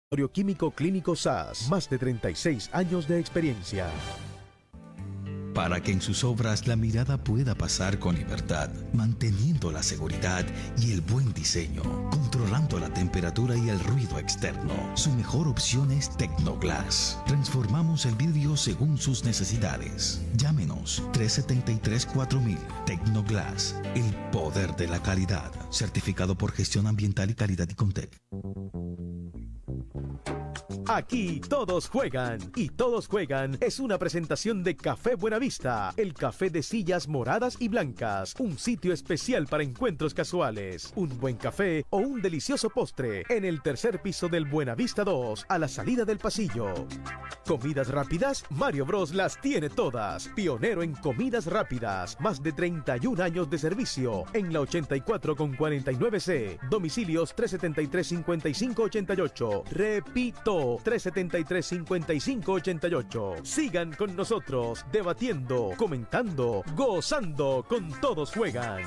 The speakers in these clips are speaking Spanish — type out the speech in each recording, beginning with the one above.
Laboratorio Químico Clínico SAS, más de 36 años de experiencia. Para que en sus obras la mirada pueda pasar con libertad, manteniendo la seguridad y el buen diseño, controlando la temperatura y el ruido externo. Su mejor opción es Tecnoglass. Transformamos el vidrio según sus necesidades. Llámenos 373-4000. Tecnoglass, el poder de la calidad. Certificado por Gestión Ambiental y Calidad y Contec. Aquí todos juegan, y todos juegan es una presentación de Café Buenavista, el café de sillas moradas y blancas, un sitio especial para encuentros casuales, un buen café o un delicioso postre en el tercer piso del Buenavista 2, a la salida del pasillo. Comidas rápidas, Mario Bros las tiene todas, pionero en comidas rápidas, más de 31 años de servicio, en la 84 con 49C, domicilios 373-5588, repito, 373-5588. Sigan con nosotros, debatiendo, comentando, gozando, con todos juegan.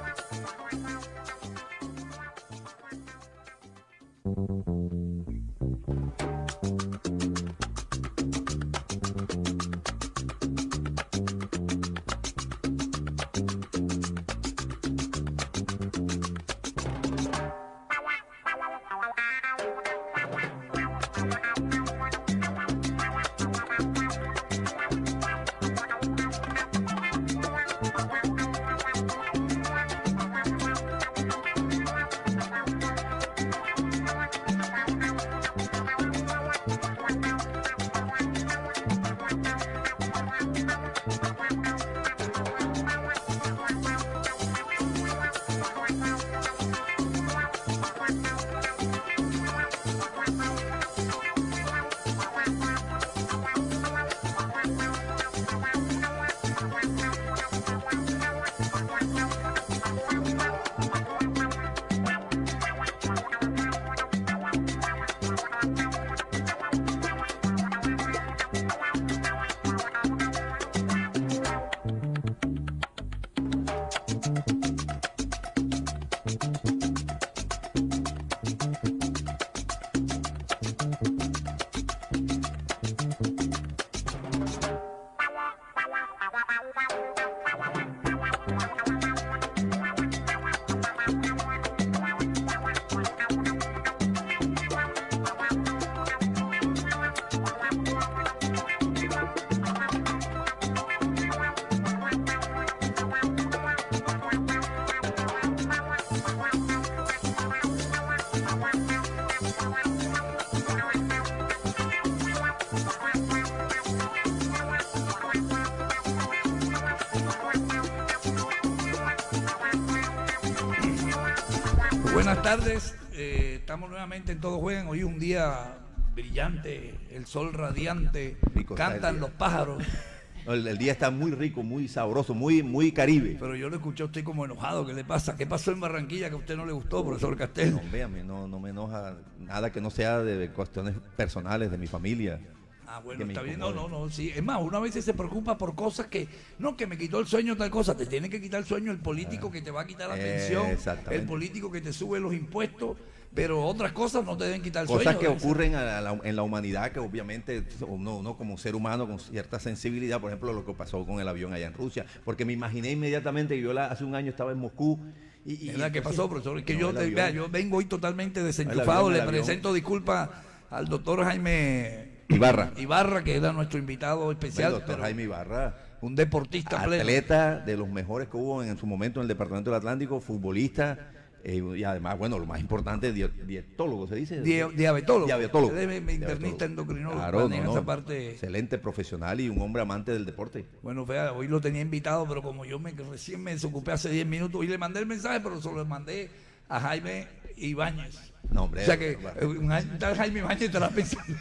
Buenas tardes, estamos nuevamente en Todos Juegan. Hoy es un día brillante, el sol radiante, Rico cantan los pájaros. No, el día está muy rico, muy sabroso, muy caribe. Pero yo lo escuché a usted como enojado. ¿Qué le pasa? ¿Qué pasó en Barranquilla que a usted no le gustó, profesor Castel? No, véame, no me enoja nada que no sea de cuestiones personales de mi familia. Ah, bueno, está bien, no, sí. Es más, una vez se preocupa por cosas que me quitó el sueño tal cosa. Te tiene que quitar el sueño el político que te va a quitar la pensión, el político que te sube los impuestos, pero otras cosas no te deben quitar el sueño. Cosas que ocurren en la humanidad, que obviamente uno como ser humano con cierta sensibilidad, por ejemplo, lo que pasó con el avión allá en Rusia, porque me imaginé inmediatamente que yo hace un año estaba en Moscú. ¿Qué pasó, profesor? Es que yo vengo hoy totalmente desenchufado, le presento disculpas al doctor Jaime Ibarra, que era nuestro invitado especial. El doctor Jaime Ibarra, un deportista atleta de los mejores que hubo en su momento en el Departamento del Atlántico, futbolista, y además, bueno, lo más importante, dietólogo, ¿se dice? Diabetólogo. Internista endocrinólogo. Claro, esa parte. Excelente profesional y un hombre amante del deporte. Bueno, vea, hoy lo tenía invitado, pero como yo recién me desocupé hace 10 minutos y le mandé el mensaje, pero se lo mandé a Jaime Ibáñez. No, hombre. O sea que tal Jaime Ibáñez estará pensando.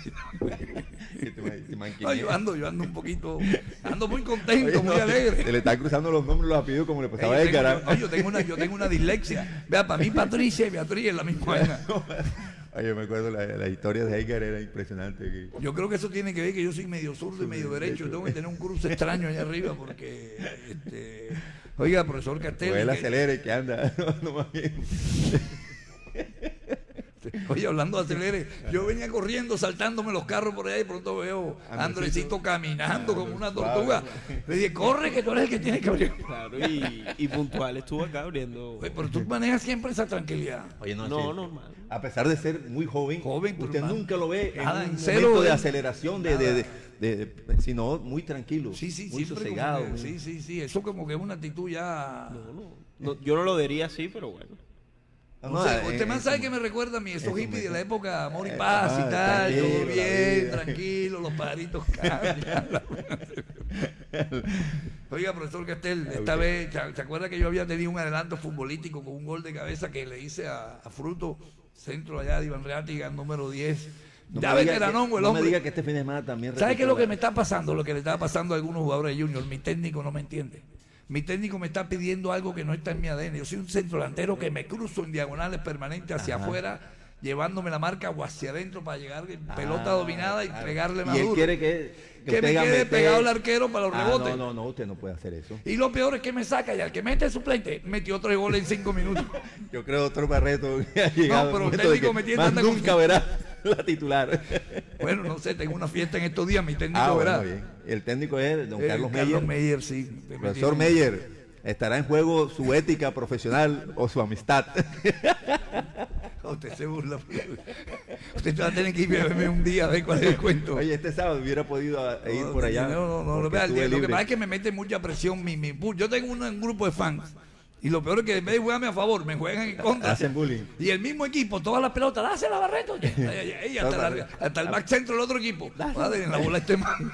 No, yo ando un poquito, ando muy contento, muy alegre. Se le están cruzando los nombres, los apellidos como le pasaba a Edgar. Yo tengo una dislexia. Vea, para mí Patricia y Beatriz es la misma vaina. Yo me acuerdo la historia de Edgar, era impresionante. Yo creo que eso tiene que ver que yo soy medio zurdo y medio derecho. Tengo que tener un cruce extraño allá arriba porque, oiga, profesor Castel. Pues él acelera y que anda. No, más bien. Oye, hablando de acelere, yo venía corriendo, saltándome los carros por allá y pronto veo a Andresito caminando como una tortuga. Le dije, corre que tú eres el que tiene que abrir. Claro, y puntual estuvo acá abriendo. Oye, pero tú manejas siempre esa tranquilidad. Oye, no, normal. A pesar de ser muy joven, usted nunca lo ve en un momento de aceleración, sino muy tranquilo, muy sosegado. Sí, eso como que es una actitud ya... No, yo no lo diría así, pero bueno. Usted más sabe que me recuerda a mí, esos hippies de la época Amor y Paz y tal, todo bien, tranquilo, los pajaritos cambian. Oiga, profesor Castel, esta vez, ¿se acuerda que yo había tenido un adelanto futbolístico con un gol de cabeza que le hice a Fruto, centro allá de Iván Reátiga, número 10? Ya ve que era no, el hombre. No me diga que este fin de semana también... ¿Sabe qué es lo que me está pasando? Lo que le está pasando a algunos jugadores de Junior. Mi técnico no me entiende. Mi técnico me está pidiendo algo que no está en mi ADN. Yo soy un centro delantero que me cruzo en diagonales permanentes hacia afuera, llevándome la marca o hacia adentro para llegar en pelota dominada y pegarle más duro. Y él quiere que me quede pegado al arquero para los rebotes. No, usted no puede hacer eso. Y lo peor es que me saca y al que mete el suplente, metió 3 goles en 5 minutos. Yo creo otro Barreto que ha llegado. No, pero el técnico me tiene tanta nunca verá la titular. Bueno, no sé, tengo una fiesta en estos días, mi técnico verá. Bueno, bien. El técnico es don Carlos Meyer. Carlos Meyer, sí. Profesor Meyer, ¿estará en juego su ética profesional o su amistad? Usted se burla. Usted va a tener que ir a verme un día a ver cuál es el cuento. Oye, este sábado hubiera podido ir por allá. No. Lo que pasa es que me mete mucha presión. Yo tengo un grupo de fans. Y lo peor es que en vez de jugarme a favor, me juegan en contra. Hacen bullying. Y el mismo equipo, todas las pelotas, dásela a Barreto. Hasta el back centro del otro equipo. Padre, en la bola este man.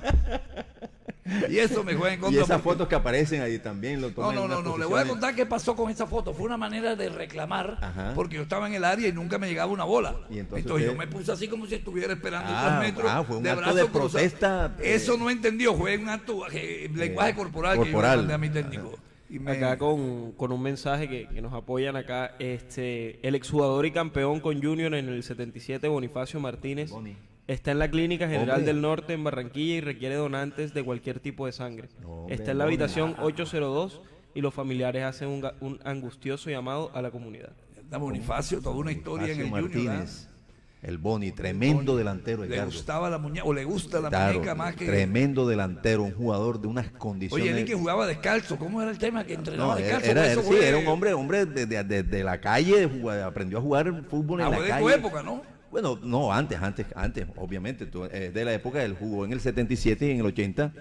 Y eso me juega en contra. Y esas fotos que aparecen ahí también lo toman. No. Le voy a contar qué pasó con esa foto. Fue una manera de reclamar, porque yo estaba en el área y nunca me llegaba una bola. Y entonces yo me puse así como si estuviera esperando 3 metros. Fue un de acto de protesta. Eso no entendió. Fue un acto, lenguaje corporal que yo le mandé a mi técnico. Acá con un mensaje que nos apoyan acá, el exjugador y campeón con Junior en el 77, Bonifacio Martínez, está en la Clínica General del Norte en Barranquilla y requiere donantes de cualquier tipo de sangre. Está en la habitación 802 y los familiares hacen un angustioso llamado a la comunidad. Bonifacio, toda una historia en el Junior. El Boni, tremendo delantero. Le gustaba la muñeca, o le gusta la muñeca más que... Tremendo delantero, un jugador de unas condiciones... Oye, él que jugaba descalzo, ¿cómo era el tema? Que entrenaba descalzo. Era un hombre de la calle, aprendió a jugar fútbol en la calle. De tu época, ¿no? Bueno, no, antes, obviamente. De la época, él jugó en el 77 y en el 80.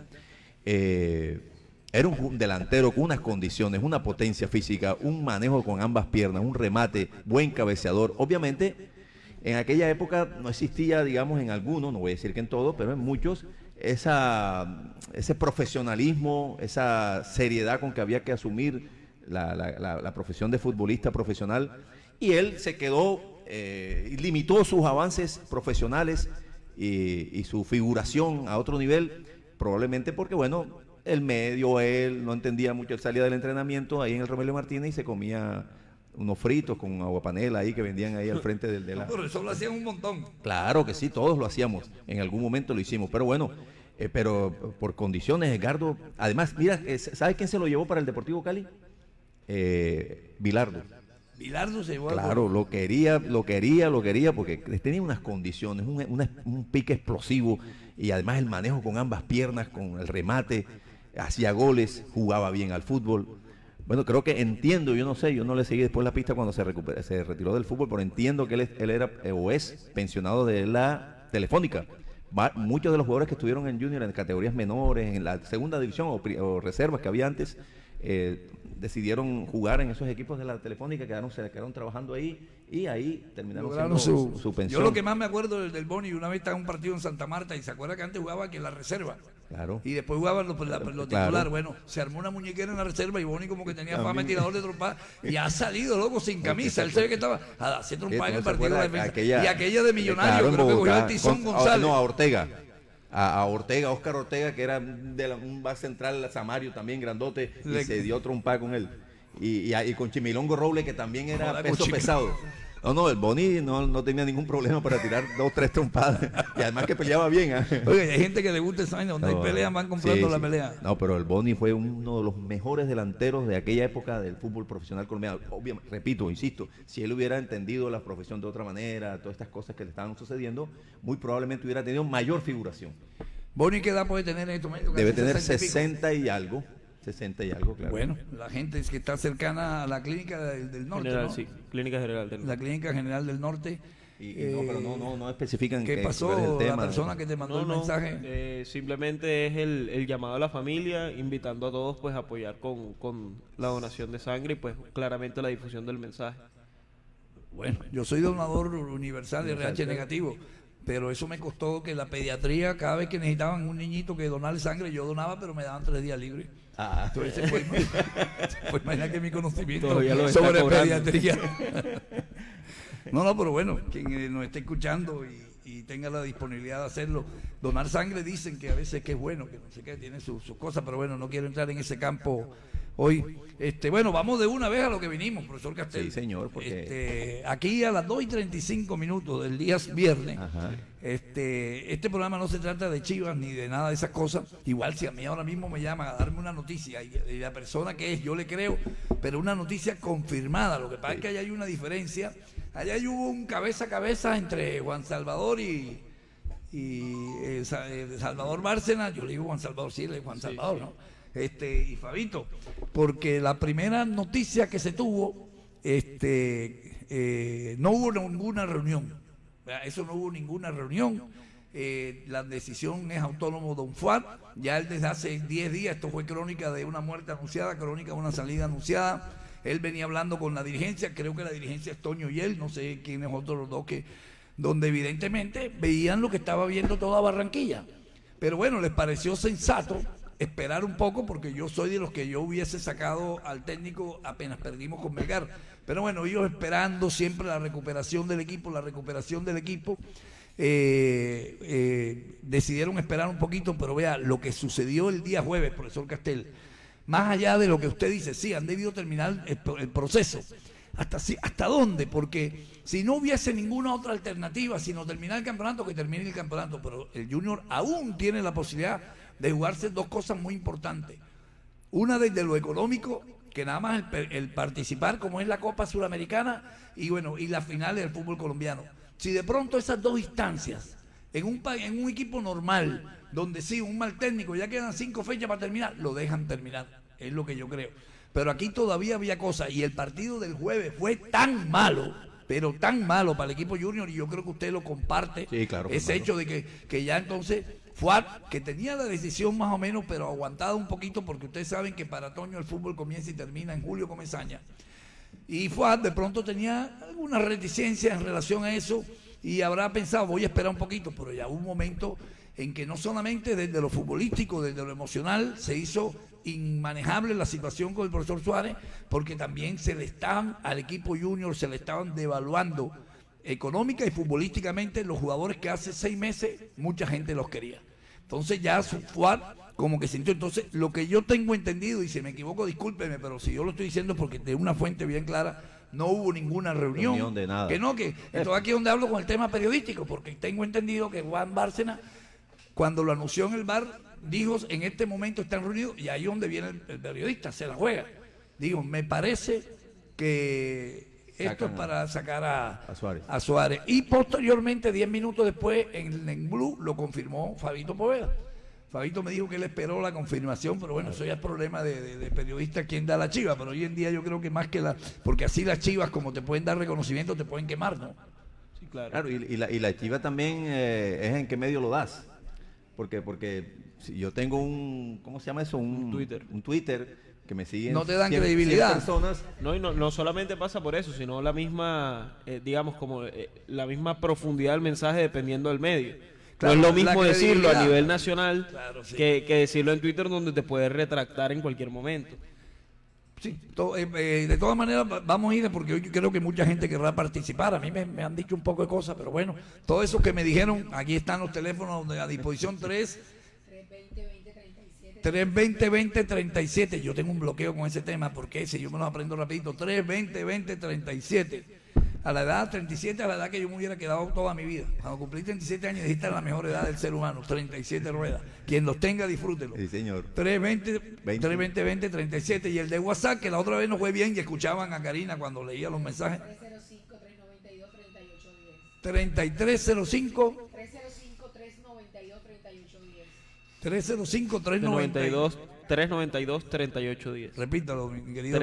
Era un delantero con unas condiciones, una potencia física, un manejo con ambas piernas, un remate, buen cabeceador. Obviamente... En aquella época no existía, digamos, en algunos, no voy a decir que en todos, pero en muchos, ese profesionalismo, esa seriedad con que había que asumir la profesión de futbolista profesional. Y él se quedó, limitó sus avances profesionales y su figuración a otro nivel, probablemente porque, bueno, el medio, él no entendía mucho, él salía del entrenamiento ahí en el Romelio Martínez y se comía... unos fritos con aguapanela ahí que vendían ahí al frente de la... Pero eso lo hacían un montón. Claro que sí, todos lo hacíamos. En algún momento lo hicimos. Pero bueno, por condiciones, Edgardo... Además, mira, ¿sabes quién se lo llevó para el Deportivo Cali? Bilardo. Bilardo se llevó. Claro, lo quería porque tenía unas condiciones, un pique explosivo y además el manejo con ambas piernas, con el remate, hacía goles, jugaba bien al fútbol. Bueno, creo que entiendo, yo no sé, yo no le seguí después la pista cuando se retiró del fútbol, pero entiendo que él era o es pensionado de la Telefónica. Muchos de los jugadores que estuvieron en Junior en categorías menores, en la segunda división o reservas que había antes, decidieron jugar en esos equipos de la Telefónica, se quedaron trabajando ahí y ahí terminaron siendo su pensión. Yo lo que más me acuerdo del Boni, una vez estaba en un partido en Santa Marta y se acuerda que antes jugaba que en la reserva. Claro. Y después jugaban los titulares. Bueno, se armó una muñequera en la reserva y Boni como que tenía fama de tirador de trompada y ha salido, loco, sin camisa. Él se ve que estaba haciendo trompada en el partido de defensa. Y aquella de Millonario, creo que cogió a Tizón González. No, a Ortega. A Óscar Ortega, que era de un base central, Samario también grandote, y se dio trompada con él. Y con Chimilongo Roble, que también era peso pesado. No, el Boni no tenía ningún problema para tirar 2, 3 trompadas. Y además que peleaba bien. Oye, hay gente que le gusta esa vaina, donde hay peleas van comprando la pelea. No, pero el Boni fue uno de los mejores delanteros de aquella época del fútbol profesional colombiano. Obviamente, repito, insisto, si él hubiera entendido la profesión de otra manera, todas estas cosas que le estaban sucediendo, muy probablemente hubiera tenido mayor figuración. ¿Boni qué edad puede tener en este momento? Debe tener 60 y algo. 60 y algo, claro. Bueno, la gente es que está cercana a la clínica del norte, general, ¿no? Sí, Clínica General del Norte. La Clínica General del Norte. Pero no especifican qué pasó cuál es el tema, la persona que te mandó el mensaje. Simplemente es el llamado a la familia, invitando a todos pues a apoyar con la donación de sangre y pues claramente la difusión del mensaje. Bueno, yo soy donador universal de RH negativo, pero eso me costó que la pediatría, cada vez que necesitaban un niñito que donarle sangre, yo donaba, pero me daban 3 días libres. Entonces se puede imaginar que mi conocimiento sobre pediatría. No, pero bueno, quien nos esté escuchando y tenga la disponibilidad de hacerlo, donar sangre dicen que a veces que es bueno, que no sé qué, tiene sus cosas, pero bueno, no quiero entrar en ese campo hoy. Bueno, vamos de una vez a lo que vinimos, profesor Castel. Sí, señor, porque aquí a las 2:35 del día viernes. Este programa no se trata de chivas ni de nada de esas cosas. Igual si a mí ahora mismo me llaman a darme una noticia y la persona que es, yo le creo, pero una noticia confirmada. Lo que pasa es que allá hay una diferencia. Allá hubo un cabeza a cabeza entre Juan Salvador y Salvador Bárcena. Yo le digo Juan Salvador, sí, le digo Juan Salvador, ¿no? Y Fabito, porque la primera noticia que se tuvo, no hubo ninguna reunión. Eso no hubo ninguna reunión. La decisión es autónomo Don Fuad. Ya él desde hace 10 días, esto fue crónica de una muerte anunciada, crónica de una salida anunciada. Él venía hablando con la dirigencia, creo que la dirigencia es Toño y él, no sé quiénes otros los dos, donde evidentemente veían lo que estaba viendo toda Barranquilla. Pero bueno, les pareció sensato esperar un poco, porque yo soy de los que yo hubiese sacado al técnico apenas perdimos con Melgar. Pero bueno, ellos esperando siempre la recuperación del equipo, decidieron esperar un poquito, pero vea, lo que sucedió el día jueves, profesor Castel, más allá de lo que usted dice, sí, han debido terminar el proceso. ¿Hasta dónde? Porque si no hubiese ninguna otra alternativa, sino terminar el campeonato, que termine el campeonato, pero el Junior aún tiene la posibilidad de jugarse 2 cosas muy importantes. Una desde lo económico, que nada más el participar, como es la Copa Suramericana, y bueno, y las finales del fútbol colombiano. Si de pronto esas 2 instancias, en un equipo normal, donde sí, un mal técnico, ya quedan 5 fechas para terminar, lo dejan terminar, es lo que yo creo. Pero aquí todavía había cosas, y el partido del jueves fue tan malo, pero tan malo para el equipo Junior, y yo creo que usted lo comparte, sí, claro, ese hecho de que ya entonces Fuad, que tenía la decisión más o menos, pero aguantada un poquito, porque ustedes saben que para Toño el fútbol comienza y termina en Julio Comesaña, y Fuad de pronto tenía alguna reticencia en relación a eso, y habrá pensado, voy a esperar un poquito, pero ya hubo un momento en que no solamente desde lo futbolístico, desde lo emocional, se hizo inmanejable la situación con el profesor Suárez, porque también al equipo Junior se le estaban devaluando económica y futbolísticamente los jugadores que hace 6 meses mucha gente los quería. Entonces ya Fuad como que sintió. Entonces lo que yo tengo entendido, y si me equivoco discúlpeme, pero si yo lo estoy diciendo porque de una fuente bien clara, no hubo ninguna reunión de nada. Que esto aquí es donde hablo con el tema periodístico, porque tengo entendido que Juan Bárcena, cuando lo anunció en el bar, dijo, en este momento están reunidos, y ahí es donde viene el periodista, se la juega. Digo, me parece que esto es para sacar a Suárez. Y posteriormente, 10 minutos después, en Blue, lo confirmó Fabito Poveda. Fabito me dijo que él esperó la confirmación, pero bueno, eso ya es problema de periodista quien da la chiva, pero hoy en día yo creo que más que porque así las chivas, como te pueden dar reconocimiento, te pueden quemar, ¿no? Sí, claro. Y la chiva también es en qué medio lo das. Porque si yo tengo ¿cómo se llama eso? Un Twitter que me siguen. No te dan credibilidad. Personas. No, y no solamente pasa por eso, sino la misma, digamos, como la misma profundidad del mensaje dependiendo del medio. Claro, no es lo mismo decirlo a nivel nacional, claro, sí, que decirlo en Twitter, donde te puedes retractar en cualquier momento. Sí, de todas maneras vamos a ir, porque hoy creo que mucha gente querrá participar. A mí me han dicho un poco de cosas, pero bueno, todo eso que me dijeron, aquí están los teléfonos a disposición. 320-2037. Yo tengo un bloqueo con ese tema, porque si yo me lo aprendo rapidito, 320-2037. a la edad 37, a la edad que yo me hubiera quedado toda mi vida. Cuando cumplí 37 años, dijiste la mejor edad del ser humano, 37 ruedas. Quien los tenga, disfrútelo. Sí, señor. 320, 37. Y el de WhatsApp, que la otra vez no fue bien y escuchaban a Karina cuando leía los mensajes. 3305 305-392-3810. Repítalo, mi querido.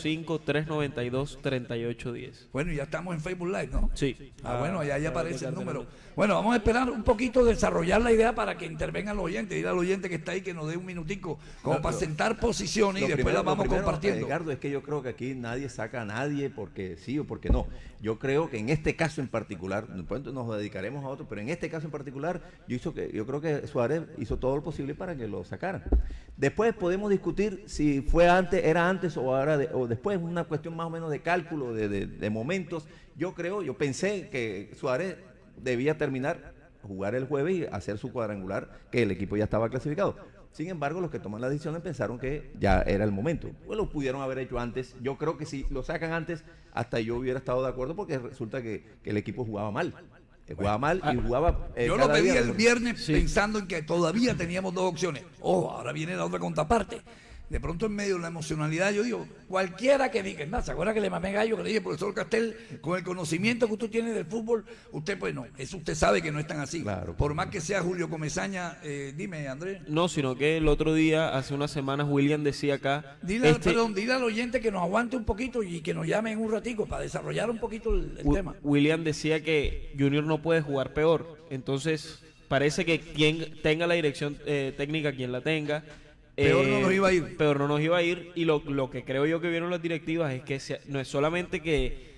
305-392-3810. Bueno, ya estamos en Facebook Live, ¿no? Sí. Bueno, ya aparece el número. Bueno, vamos a esperar un poquito, desarrollar la idea para que intervengan los oyentes. Dile al oyente que está ahí que nos dé un minutico, como para sentar posiciones y después las vamos compartiendo. Ricardo, es que yo creo que aquí nadie saca a nadie porque sí o porque no. Yo creo que en este caso en particular, después nos dedicaremos a otro, pero en este caso en particular, yo creo que Suárez hizo todo lo posible para que lo sacaran. Después podemos discutir si fue antes, era antes o ahora o después, una cuestión más o menos de cálculo, de momentos. Yo pensé que Suárez debía jugar el jueves y hacer su cuadrangular, que el equipo ya estaba clasificado. Sin embargo, los que toman las decisiones pensaron que ya era el momento. Pues lo pudieron haber hecho antes. Yo creo que si lo sacan antes, hasta yo hubiera estado de acuerdo, porque resulta que el equipo jugaba mal. Jugaba mal y jugaba. Yo lo pedí el viernes pensando en que todavía teníamos dos opciones. Ojo, ahora viene la otra contraparte. De pronto, en medio de la emocionalidad, yo digo, cualquiera que diga, ¿se acuerda que le mamé gallo, que le dije, profesor Castel, con el conocimiento que usted tiene del fútbol, usted pues no, eso usted sabe que no es tan así. Claro. Por más que sea Julio Comesaña, dime, Andrés. No, sino que el otro día, hace unas semanas, William decía acá... Dile al oyente que nos aguante un poquito y que nos llame en un ratico para desarrollar un poquito el tema. William decía que Junior no puede jugar peor, entonces parece que quien tenga la dirección técnica, quien la tenga... Peor no nos iba a ir. Peor no nos iba a ir. Y lo que creo yo que vieron las directivas es que no es solamente que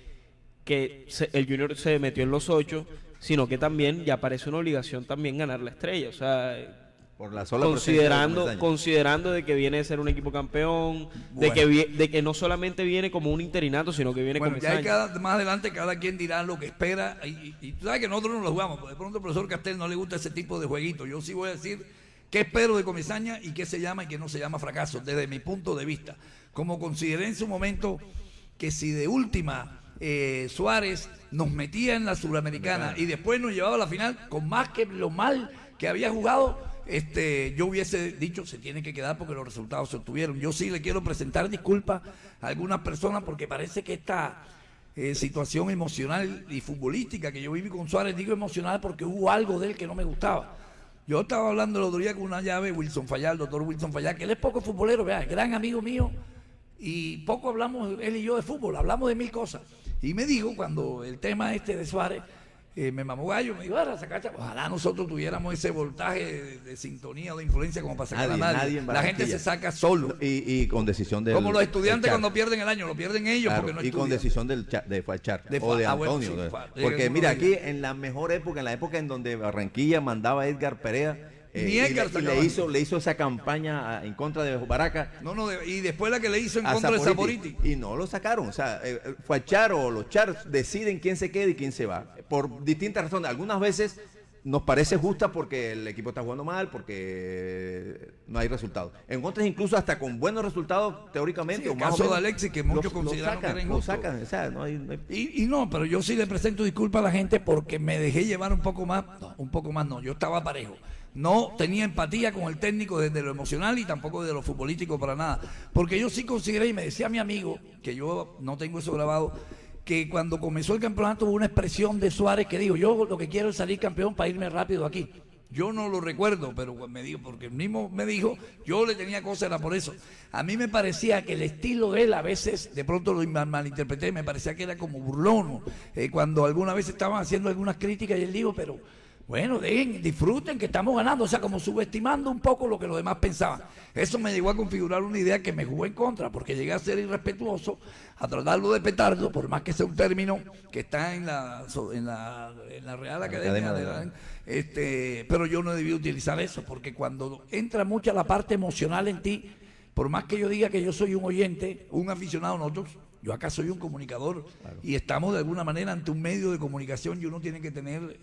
el Junior se metió en los 8, sino que también ya parece una obligación también ganar la estrella. O sea, por la sola considerando de que viene a ser un equipo campeón, bueno, de que no solamente viene como un interinato, sino que viene como más adelante cada quien dirá lo que espera. Y tú sabes que nosotros no lo jugamos. De pronto al profesor Castel no le gusta ese tipo de jueguito. Yo sí voy a decir qué espero de Comesaña y qué se llama y qué no se llama fracaso, desde mi punto de vista. Como consideré en su momento que si de última Suárez nos metía en la Suramericana y después nos llevaba a la final, con más que lo mal que había jugado, yo hubiese dicho, se tiene que quedar porque los resultados se obtuvieron. Yo sí le quiero presentar disculpas a algunas personas porque parece que esta situación emocional y futbolística que yo viví con Suárez, digo emocional porque hubo algo de él que no me gustaba. Yo estaba hablando el otro día con una llave, Wilson Fallá, el doctor Wilson Fallá, que él es poco futbolero, vea, gran amigo mío, y poco hablamos él y yo de fútbol, hablamos de mil cosas. Y me dijo, cuando el tema de Suárez, me mamó gallo, me dijo, ojalá nosotros tuviéramos ese voltaje de sintonía o de influencia como para sacar a nadie. La gente se saca solo. Y con decisión del... Como los estudiantes cuando pierden el año, lo pierden ellos, claro, porque no y estudian. con decisión de Falchar o de Antonio. Bueno, sí, porque mira, aquí en la mejor época, en la época en donde Barranquilla mandaba a Edgar Perea, le hizo esa campaña en contra de Baraca. Y después la que le hizo en contra de Saporiti. Y no lo sacaron. O sea, Falchar o los Char deciden quién se queda y quién se va. Por distintas razones. Algunas veces nos parece justa porque el equipo está jugando mal, porque no hay resultados. En otras incluso hasta con buenos resultados teóricamente. Sí, el caso de Alexis, que muchos consideran que era injusto. Lo sacan, o sea, no hay... Y no, pero yo sí le presento disculpas a la gente porque me dejé llevar un poco más. No, yo estaba parejo. No tenía empatía con el técnico desde lo emocional y tampoco desde lo futbolístico para nada. Porque yo sí consideré, y me decía mi amigo, que yo no tengo eso grabado, que cuando comenzó el campeonato hubo una expresión de Suárez que dijo, yo lo que quiero es salir campeón para irme rápido aquí. Yo no lo recuerdo, pero me dijo, porque el mismo me dijo, yo le tenía cosas, era por eso. A mí me parecía que el estilo de él, a veces, de pronto lo malinterpreté, me parecía que era como burlón. Cuando alguna vez estaban haciendo algunas críticas y él dijo, pero... bueno, disfruten que estamos ganando, o sea, como subestimando un poco lo que los demás pensaban. Eso me llegó a configurar una idea que me jugó en contra, porque llegué a ser irrespetuoso, a tratarlo de petardo, por más que sea un término que está en la Real Academia, pero yo no debí utilizar eso, porque cuando entra mucha la parte emocional en ti, por más que yo diga que yo soy un oyente, un aficionado, nosotros... yo acá soy un comunicador, claro, y estamos de alguna manera ante un medio de comunicación y uno tiene que tener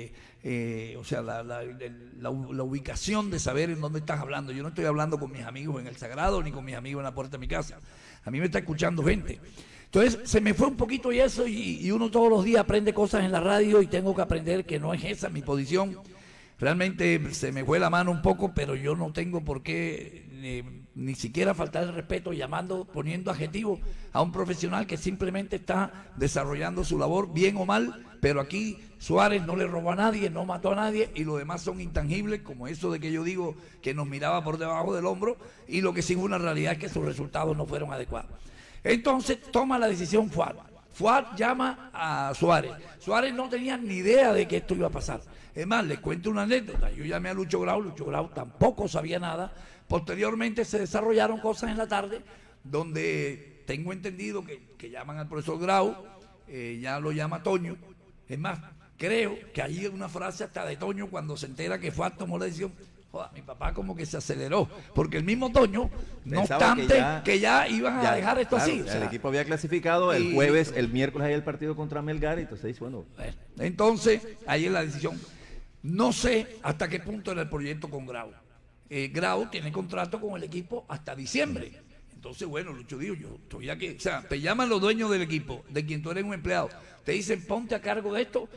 la ubicación de saber en dónde estás hablando. Yo no estoy hablando con mis amigos en el Sagrado ni con mis amigos en la puerta de mi casa. A mí me está escuchando gente. Entonces se me fue un poquito y eso, y uno todos los días aprende cosas en la radio y tengo que aprender que no es esa mi posición. Realmente se me fue la mano un poco, pero yo no tengo por qué ni siquiera faltar el respeto poniendo adjetivos a un profesional que simplemente está desarrollando su labor, bien o mal, pero aquí Suárez no le robó a nadie, no mató a nadie, y los demás son intangibles, como eso de que yo digo que nos miraba por debajo del hombro, y lo que sí fue una realidad es que sus resultados no fueron adecuados. Entonces toma la decisión Fuad. Fuad llama a Suárez. Suárez no tenía ni idea de que esto iba a pasar. Es más, les cuento una anécdota. Yo llamé a Lucho Grau tampoco sabía nada. Posteriormente se desarrollaron cosas en la tarde donde tengo entendido que llaman al profesor Grau, ya lo llama Toño. Es más, creo que ahí hay una frase hasta de Toño cuando se entera que Fuad tomó la decisión. Joder, mi papá como que se aceleró, porque el mismo Toño, no obstante, que ya iban a dejar esto así. O sea, el equipo había clasificado el jueves, el miércoles hay el partido contra Melgar, y entonces dice, bueno. Entonces, ahí es la decisión. No sé hasta qué punto era el proyecto con Grau. Grau tiene contrato con el equipo hasta diciembre. Entonces, bueno, Lucho dijo, yo estoy aquí. O sea, te llaman los dueños del equipo, de quien tú eres un empleado. Te dicen, ponte a cargo de esto.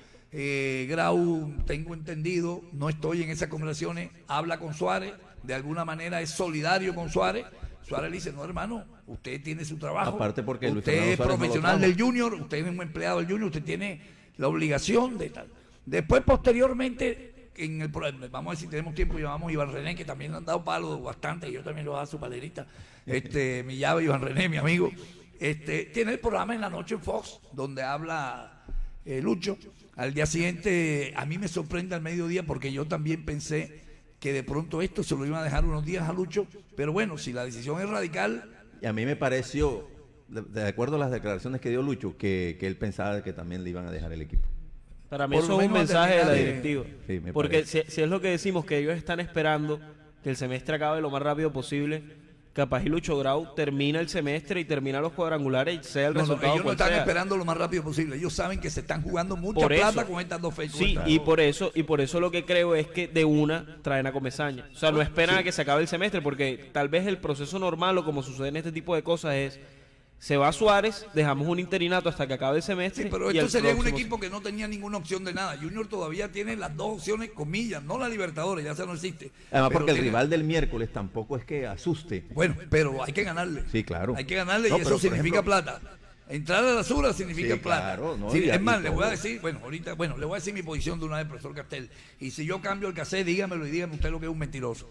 Grau, tengo entendido, no estoy en esas conversaciones, habla con Suárez, de alguna manera es solidario con Suárez. Suárez le dice, no hermano, usted tiene su trabajo, aparte porque usted es profesional del Junior, usted es un empleado del Junior, usted tiene la obligación de tal. Después, posteriormente, vamos a ver si tenemos tiempo, llamamos a Iván René, que también le han dado palo bastante, y yo también lo hago a su palerita, mi llave Iván René, mi amigo, tiene el programa en la noche en Fox, donde habla Lucho. Al día siguiente, a mí me sorprende al mediodía, porque yo también pensé que de pronto esto se lo iban a dejar unos días a Lucho, pero bueno, si la decisión es radical. Y a mí me pareció, de acuerdo a las declaraciones que dio Lucho, que él pensaba que también le iban a dejar el equipo. Para mí eso es un mensaje de la directiva, porque si es lo que decimos, que ellos están esperando que el semestre acabe lo más rápido posible. Capaz y Lucho Grau termina el semestre y termina los cuadrangulares y sea el resultado. Ellos no están esperando lo más rápido posible. Ellos saben que se están jugando mucha plata con estas dos fechas. Sí, y por eso lo que creo es que de una traen a Comesaña. O sea, no esperan a que se acabe el semestre, porque tal vez el proceso normal, o como sucede en este tipo de cosas, es: se va Suárez, dejamos un interinato hasta que acabe el semestre. Sí, pero esto sería un equipo que no tenía ninguna opción de nada. Junior todavía tiene las dos opciones, comillas, no la Libertadores, ya no existe. Además, porque el rival del miércoles tampoco es que asuste. Bueno, pero hay que ganarle. Sí, claro. Hay que ganarle, y eso significa plata. Entrar a la Sura significa plata. Claro, no, sí, es más, le voy a decir, le voy a decir mi posición de una vez, profesor Castel. Y si yo cambio el cassette, dígamelo y dígame usted lo que es un mentiroso.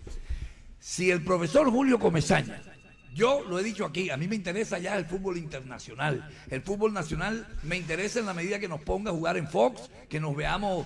Si el profesor Julio Comesaña, yo lo he dicho aquí, a mí me interesa ya el fútbol internacional. El fútbol nacional me interesa en la medida que nos ponga a jugar en Fox, que nos veamos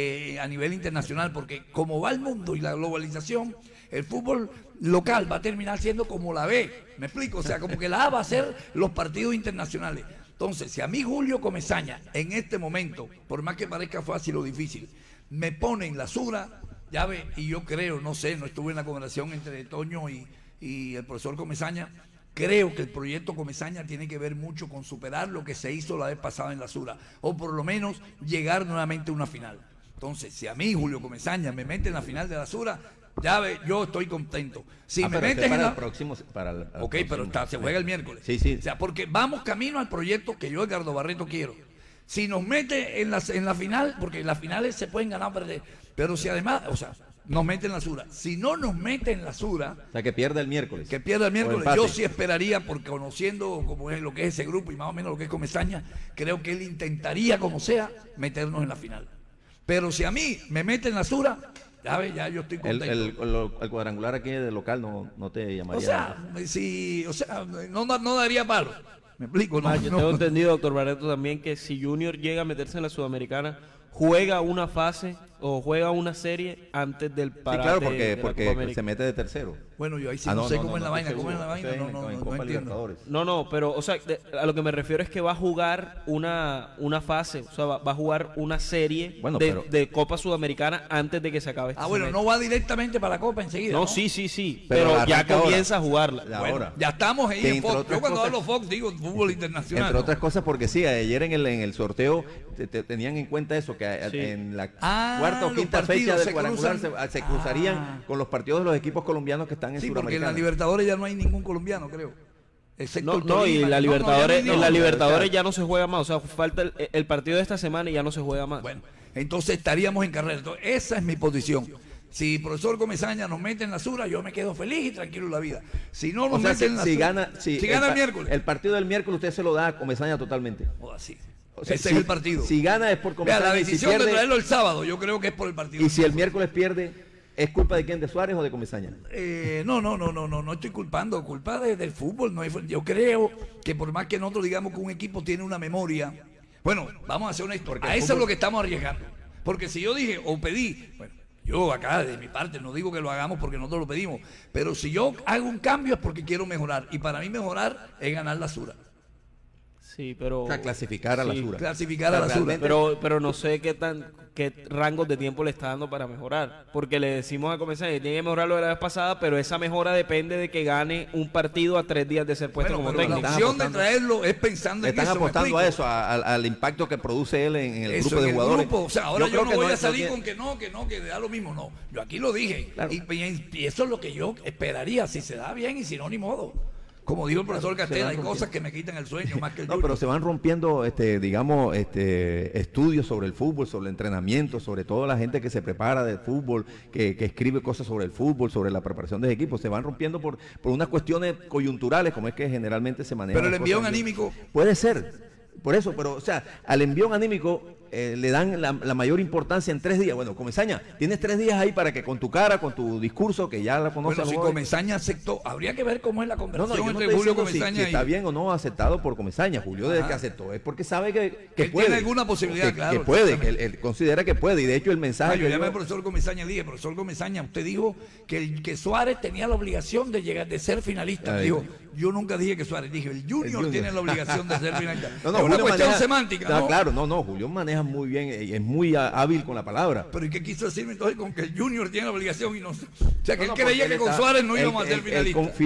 a nivel internacional, porque como va el mundo y la globalización, el fútbol local va a terminar siendo como la B. ¿Me explico? O sea, como que la A va a ser los partidos internacionales. Entonces, si a mí Julio Comesaña, en este momento, por más que parezca fácil o difícil, me pone en la Sura, ya ve, y yo creo, no sé, no estuve en la conversación entre Toño y el profesor Comesaña, creo que el proyecto Comesaña tiene que ver mucho con superar lo que se hizo la vez pasada en la Sura, o por lo menos llegar nuevamente a una final. Entonces, si a mí Julio Comesaña me mete en la final de la Sura, ya ve, yo estoy contento. Si me meten en la próximo, ok, pero se juega el miércoles. Sí. O sea, porque vamos camino al proyecto que yo, Edgardo Barreto, quiero. Si nos mete en la final, porque las finales se pueden ganar o perder, pero si además, o sea, nos mete en la Sura. Si no nos mete en la Sura, o sea, que pierda el miércoles. Que pierda el miércoles. Yo sí esperaría, porque conociendo cómo es lo que es ese grupo y más o menos lo que es Comesaña, creo que él intentaría, como sea, meternos en la final. Pero si a mí me mete en la Sura, ya yo estoy contento. El cuadrangular aquí de local no te llamaría. O sea, no daría palo. ¿Me explico? Yo tengo entendido, doctor Barreto, también que si Junior llega a meterse en la Sudamericana, juega una fase o juega una serie antes del parate. Sí, claro, porque se mete de tercero. Bueno, yo ahí sí no sé cómo es la vaina, cómo es la vaina, no entiendo. No, pero, o sea, a lo que me refiero es que va a jugar una fase, o sea, va a jugar una serie de Copa Sudamericana antes de que se acabe este semestre. No va directamente para la Copa enseguida, ¿no? Sí, pero ya comienza a jugarla. Bueno, ya estamos ahí en Fox. Yo cuando hablo Fox digo fútbol internacional. Entre otras cosas, porque sí, ayer en el sorteo tenían en cuenta eso, que en la cuarta o quinta fecha del cuadrangular se cruzarían con los partidos de los equipos colombianos que están en Sudamérica. Porque en la Libertadores ya no hay ningún colombiano, creo. Y la Libertadores ya no se juega más, o sea, falta el partido de esta semana y ya no se juega más. Bueno, entonces estaríamos en carrera. Entonces, esa es mi posición. Si el profesor Comesaña nos mete en la Sura, yo me quedo feliz y tranquilo en la vida. Si no nos mete en la Sura, si gana el miércoles. El partido del miércoles usted se lo da a Comesaña totalmente. Así. O sea, ese es el partido. Si gana es por Comesaña. La decisión de traerlo el sábado, yo creo que es por el partido. Y si el miércoles pierde, ¿es culpa de quién? ¿De Suárez o de Comesaña? No estoy culpando. Culpa del fútbol. Yo creo que por más que nosotros digamos que un equipo tiene una memoria, bueno, vamos a hacer una historia. A eso es lo que estamos arriesgando. Porque si yo dije o pedí, bueno, yo acá de mi parte no digo que lo hagamos porque nosotros lo pedimos, pero si yo hago un cambio es porque quiero mejorar. Y para mí mejorar es ganar la Sura. Sí, pero... O sea, clasificar a la Sura. Clasificar a la Sura. Pero no sé qué rangos de tiempo le está dando para mejorar. Porque le decimos a Comesaña que tiene que mejorar lo de la vez pasada, pero esa mejora depende de que gane un partido a 3 días de ser puesto como técnico. La opción de traerlo es pensando en eso. Están apostando a eso, al impacto que produce él en el grupo de jugadores. O sea, ahora yo no voy a salir con que da lo mismo. No, yo aquí lo dije. Claro. Y eso es lo que yo esperaría, si se da bien y si no, ni modo. Como dijo el profesor Castell, hay cosas que me quitan el sueño más que el Junior. Pero se van rompiendo, estudios sobre el fútbol, sobre el entrenamiento, sobre toda la gente que se prepara de fútbol, que escribe cosas sobre el fútbol, sobre la preparación de equipos. Se van rompiendo por unas cuestiones coyunturales, como es que generalmente se maneja. Pero el envión anímico... Puede ser. Por eso, pero, o sea, al envión anímico le dan la mayor importancia en 3 días. Bueno, Comesaña, tienes 3 días ahí para que con tu cara, con tu discurso, que ya la conoces. Bueno, si Comesaña aceptó, habría que ver cómo es la conversación entre Julio Comesaña si está bien o no aceptado por Comesaña. Julio, desde que aceptó, es porque sabe que puede. Tiene alguna posibilidad, claro. Que puede, que él considera que puede, y de hecho el mensaje... yo llamé al profesor Comesaña y dije, profesor Comesaña, usted dijo que Suárez tenía la obligación de ser finalista. Dijo, yo nunca dije que Suárez, dije, el Junior tiene la obligación de ser finalista. Es una cuestión semántica, ¿no? Claro, Julio maneja muy bien, es muy hábil con la palabra. Pero ¿y qué quiso decirme entonces con que el Junior tiene la obligación y no? O sea, que él creía que con Suárez no íbamos a ser finalistas.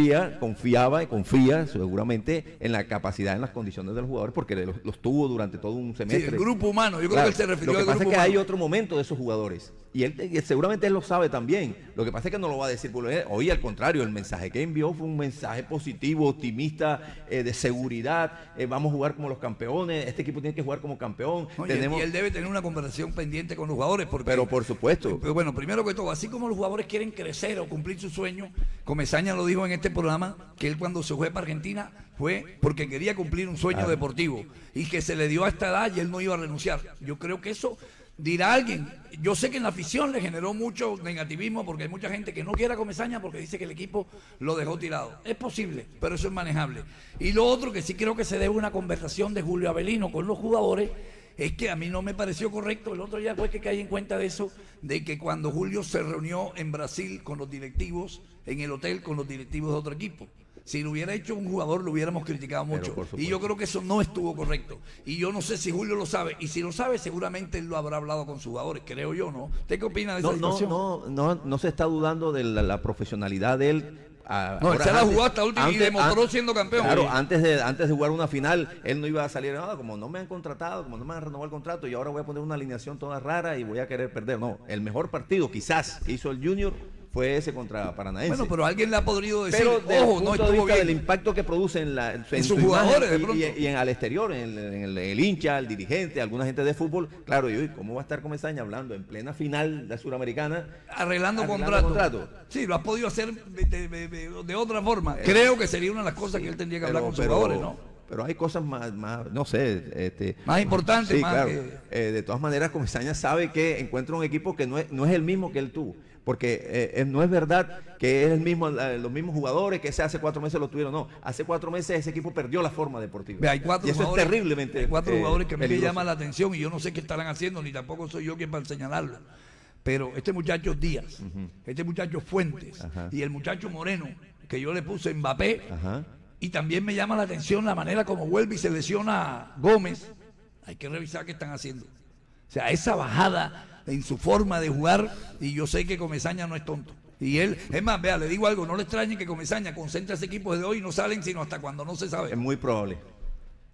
Él confía seguramente en la capacidad, en las condiciones de los jugadores, porque los tuvo durante todo un semestre. Sí, el grupo humano, yo creo que él se refirió al grupo humano. Lo que pasa es que hay otro momento de esos jugadores. Y él seguramente él lo sabe también. Lo que pasa es que no lo va a decir por hoy, al contrario, el mensaje que envió fue un mensaje positivo, optimista, de seguridad. Vamos a jugar como los campeones, este equipo tiene que jugar como campeón. Y él debe tener una conversación pendiente con los jugadores. Pero por supuesto. Pero bueno, primero que todo, así como los jugadores quieren crecer o cumplir su sueño, Comesaña lo dijo en este programa, que él cuando se fue para Argentina fue porque quería cumplir un sueño deportivo y que se le dio a esta edad y él no iba a renunciar. Yo creo que eso... Dirá alguien, yo sé que en la afición le generó mucho negativismo porque hay mucha gente que no quiere a Comesaña porque dice que el equipo lo dejó tirado. Es posible, pero eso es manejable. Y lo otro que sí creo que se debe una conversación de Julio Avelino con los jugadores es que a mí no me pareció correcto, el otro día fue que caí en cuenta de eso, de que cuando Julio se reunió en Brasil con los directivos, en el hotel con los directivos de otro equipo. Si lo hubiera hecho un jugador, lo hubiéramos criticado mucho. Y yo creo que eso no estuvo correcto. Y yo no sé si Julio lo sabe. Y si lo sabe, seguramente él lo habrá hablado con sus jugadores, creo yo, ¿no? ¿Usted qué opina de esa situación? No se está dudando de la profesionalidad de él. Él se la jugó hasta último y demostró siendo campeón. Claro, antes de jugar una final, él no iba a salir nada, como no me han contratado, como no me han renovado el contrato, y ahora voy a poner una alineación toda rara y voy a querer perder. No, el mejor partido quizás que hizo el Junior fue ese contra Paranaense. Bueno, pero alguien le ha podido decir, ojo, no estuvo bien. Del impacto que produce en sus jugadores de pronto. Y al exterior, en el hincha, el dirigente, alguna gente de fútbol. Claro, y ¿cómo va a estar Comesaña hablando en plena final de la Suramericana? Arreglando contrato. Sí, lo has podido hacer de otra forma. Creo que sería una de las cosas que él tendría que hablar con sus jugadores, ¿no? Pero hay cosas más no sé, más importantes. Sí, claro. De todas maneras, Comesaña sabe que encuentra un equipo que no es el mismo que él tuvo. Porque no es verdad que es los mismos jugadores que hace 4 meses lo tuvieron. No, hace 4 meses ese equipo perdió la forma deportiva. Hay 4 y eso es terriblemente. Hay 4 jugadores que a mí me llaman la atención y yo no sé qué estarán haciendo, ni tampoco soy yo quien para señalarlo. Pero este muchacho Díaz, este muchacho Fuentes y el muchacho Moreno, que yo le puse Mbappé, y también me llama la atención la manera como vuelve y se lesiona Gómez. Hay que revisar qué están haciendo. O sea, esa bajada en su forma de jugar, y yo sé que Comesaña no es tonto. Y él, es más, vea, le digo algo, no le extrañe que Comesaña concentre a ese equipo desde hoy y no salen sino hasta cuando no se sabe. Es muy probable.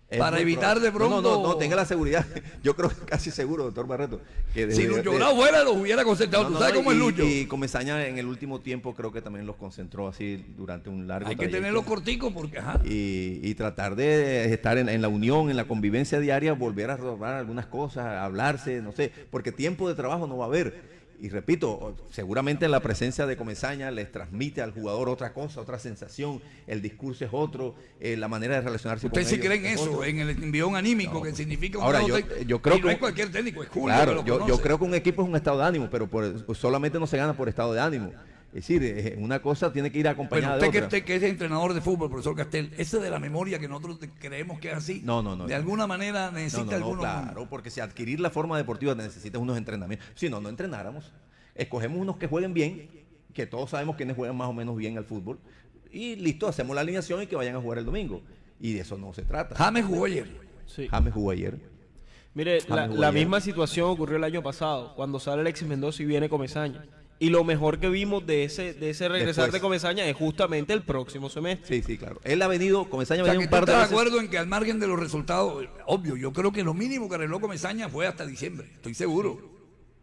para evitar de pronto... No, tenga la seguridad. Yo creo que casi seguro, doctor Barreto. Que si Lucho Grau fuera, los hubiera concentrado. ¿Tú sabes cómo es Lucho? Y Comesaña en el último tiempo creo que también los concentró así durante un largo trayecto. Hay que tenerlos corticos porque... Ajá. Y tratar de estar en la unión, en la convivencia diaria, volver a robar algunas cosas, a hablarse, no sé, porque tiempo de trabajo no va a haber. Y repito, seguramente la presencia de Comesaña les transmite al jugador otra cosa, otra sensación, el discurso es otro, la manera de relacionarse con ellos. ¿Usted sí cree en eso, otro? En el envión anímico, que significa un ahora, yo creo que no es cualquier técnico, es Julio. Claro, yo creo que un equipo es un estado de ánimo, pero solamente no se gana por estado de ánimo. Es decir, una cosa tiene que ir acompañada de otra. Usted que es entrenador de fútbol, profesor Castel, ese de la memoria que nosotros creemos que es así, no. De alguna manera necesita algunos... Claro, porque si adquirir la forma deportiva necesitas unos entrenamientos. Si no entrenáramos. Escogemos unos que jueguen bien, que todos sabemos quiénes juegan más o menos bien al fútbol, y listo, hacemos la alineación y que vayan a jugar el domingo. Y de eso no se trata. James jugó ayer. Sí. James jugó ayer. Mire, la misma situación ocurrió el año pasado, cuando sale Alexis Mendoza y viene Comesaña. Y lo mejor que vimos de ese regresar después de Comesaña es justamente el próximo semestre. Sí, claro. Él ha venido, Comesaña ha venido un par de veces. ¿Estás de acuerdo en que al margen de los resultados, obvio, yo creo que lo mínimo que arregló Comesaña fue hasta diciembre, estoy seguro.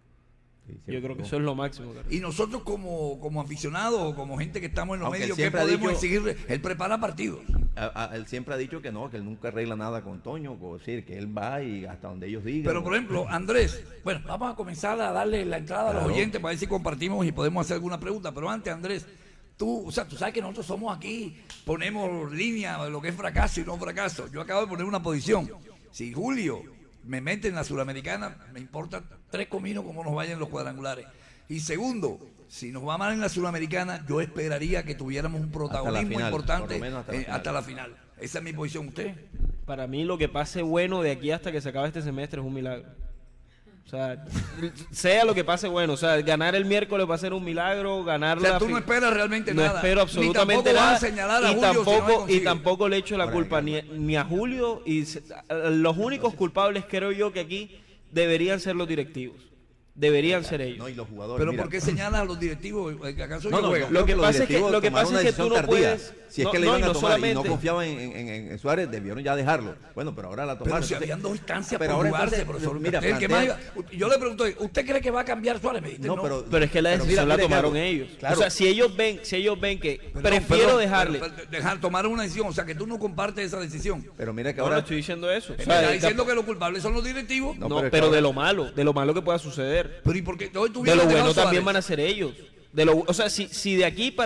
Yo creo que eso es lo máximo. Y nosotros como aficionados o como gente que estamos en los medios, ¿qué podemos exigirle? Él prepara partidos. Él siempre ha dicho que no, que él nunca arregla nada con Toño, es decir, que él va y hasta donde ellos digan. Pero por ejemplo, Andrés, bueno, vamos a comenzar a darle la entrada a los oyentes para ver si compartimos y podemos hacer alguna pregunta. Pero antes, Andrés, tú sabes que nosotros somos aquí, ponemos línea, lo que es fracaso y no fracaso. Yo acabo de poner una posición. Si Julio me mete en la Suramericana, me importa 3 cominos cómo nos vayan los cuadrangulares. Y segundo, si nos va mal en la Suramericana, yo esperaría que tuviéramos un protagonismo importante hasta la final. Esa es mi posición. ¿Usted? Para mí lo que pase bueno de aquí hasta que se acabe este semestre es un milagro. O sea, sea lo que pase bueno, o sea, ganar el miércoles va a ser un milagro, ganar la... O sea, tú no esperas realmente nada. No espero absolutamente nada. Vas a señalar a Julio y tampoco le echo la culpa ni a Julio. Y los únicos culpables creo yo que aquí deberían ser los directivos. Deberían ser ellos. No, y los jugadores. Pero ¿por qué señalas a los directivos? ¿Acaso lo que pasa es que tú no puedes... Si es que le iban a tomar y no confiaban en Suárez, debieron ya dejarlo. Bueno, pero ahora la tomaron. Pero si habían 2 instancias por jugarse, profesor. Mira, yo le pregunto, ¿usted cree que va a cambiar Suárez? Me dijiste, no. Pero es que la decisión la tomaron ellos. Claro. O sea, si ellos ven que prefiero dejarle... Tomaron una decisión, o sea, que tú no compartes esa decisión. Pero mira que ahora... No estoy diciendo eso. Está diciendo que los culpables son los directivos. No, pero de lo malo que pueda suceder. Pero ¿y por qué? De lo bueno también van a ser ellos. O sea, si de aquí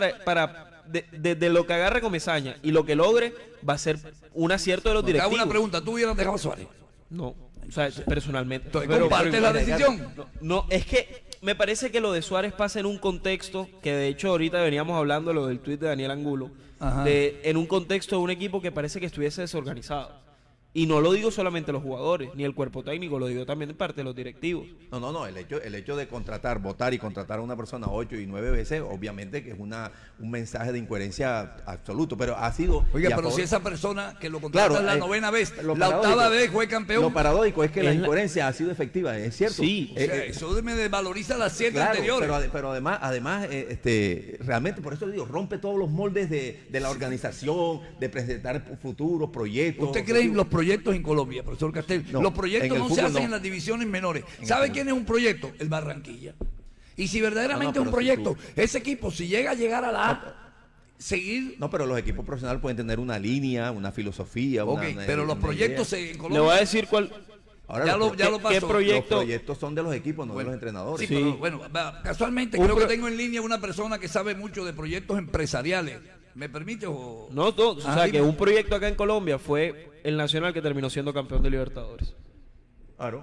de lo que agarre Comesaña y lo que logre va a ser un acierto de los directivos. Hago una pregunta, ¿tú hubieras dejado a Suárez? No, o sea, personalmente. ¿Compartes la decisión? No, es que me parece que lo de Suárez pasa en un contexto que de hecho ahorita veníamos hablando lo del tuit de Daniel Angulo, en un contexto de un equipo que parece que estuviese desorganizado. Y no lo digo solamente los jugadores, ni el cuerpo técnico, lo digo también de parte de los directivos. No, el hecho de votar y contratar a una persona 8 y 9 veces, obviamente que es un mensaje de incoherencia absoluto, pero ha sido... Oiga, pero si esa persona que lo contrata la 9ª vez, la 8ª vez fue campeón... Lo paradójico es que la incoherencia ha sido efectiva, es cierto. Sí. O sea, eso me desvaloriza las 7 anteriores. Pero además realmente, por eso digo, rompe todos los moldes de la organización, de presentar futuros proyectos. ¿Usted cree en los proyectos en Colombia, profesor Castel? Los proyectos no se hacen en las divisiones menores. ¿Sabe quién es un proyecto? El Barranquilla. Y si verdaderamente es un proyecto, ese equipo, si llega a llegar a la A, seguir... No, pero los equipos profesionales pueden tener una línea, una filosofía. Pero los proyectos en Colombia... Le voy a decir cuál... Ahora, ya lo pasó. ¿Qué proyecto? Los proyectos son de los equipos, no de los entrenadores. Sí, pero bueno, casualmente creo que tengo en línea una persona que sabe mucho de proyectos empresariales. ¿Me permite? No, o sea, que un proyecto acá en Colombia fue el Nacional que terminó siendo campeón de Libertadores. Claro.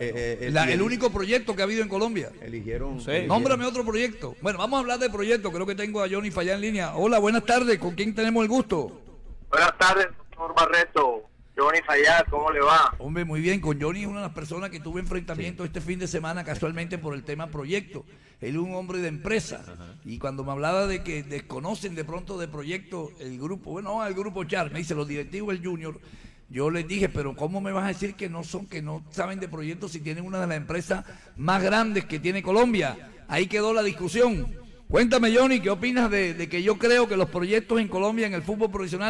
El único proyecto que ha habido en Colombia. Eligieron. Nómbrame otro proyecto. Bueno, vamos a hablar de proyectos. Creo que tengo a Johnny Fallá en línea. Hola, buenas tardes. ¿Con quién tenemos el gusto? Buenas tardes, doctor Barreto. Johnny Fallá, ¿cómo le va? Hombre, muy bien. Con Johnny es una de las personas que tuve enfrentamiento este fin de semana casualmente por el tema proyecto. Él es un hombre de empresa. Y cuando me hablaba de que desconocen de pronto de proyecto el grupo, el grupo Char, me dice los directivos del Junior, yo les dije, pero ¿cómo me vas a decir que no saben de proyectos si tienen una de las empresas más grandes que tiene Colombia? Ahí quedó la discusión. Cuéntame, Johnny, ¿qué opinas de que yo creo que los proyectos en Colombia en el fútbol profesional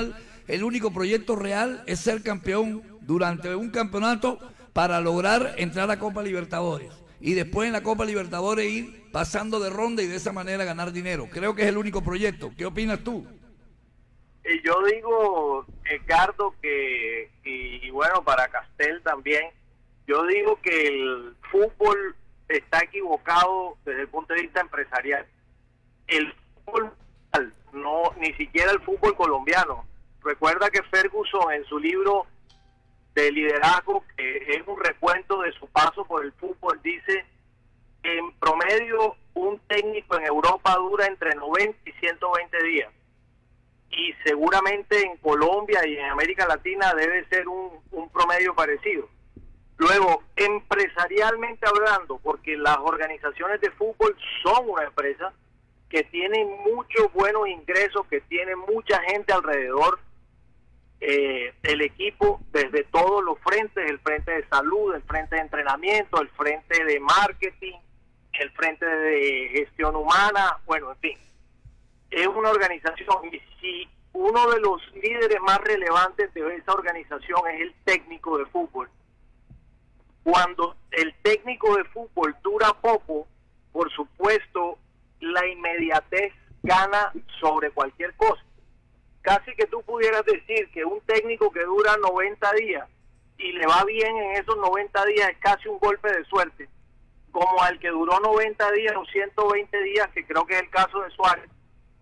el único proyecto real es ser campeón durante un campeonato para lograr entrar a Copa Libertadores. Y después en la Copa Libertadores ir pasando de ronda y de esa manera ganar dinero. Creo que es el único proyecto. ¿Qué opinas tú? Yo digo, Edgardo, que, y bueno, para Castel también, yo digo que el fútbol está equivocado desde el punto de vista empresarial. El fútbol, no, ni siquiera el fútbol colombiano. Recuerda que Ferguson en su libro de liderazgo, que es un recuento de su paso por el fútbol, dice: en promedio un técnico en Europa dura entre 90 y 120 días. Y seguramente en Colombia y en América Latina debe ser un promedio parecido. Luego, empresarialmente hablando, porque las organizaciones de fútbol son una empresa que tiene muchos buenos ingresos, que tiene mucha gente alrededor, el equipo desde todos los frentes, el frente de salud, el frente de entrenamiento, el frente de marketing, el frente de gestión humana, bueno, en fin. Es una organización, y si uno de los líderes más relevantes de esa organización es el técnico de fútbol, cuando el técnico de fútbol dura poco, por supuesto, la inmediatez gana sobre cualquier cosa. Casi que tú pudieras decir que un técnico que dura 90 días y le va bien en esos 90 días es casi un golpe de suerte, como al que duró 90 días o 120 días, que creo que es el caso de Suárez,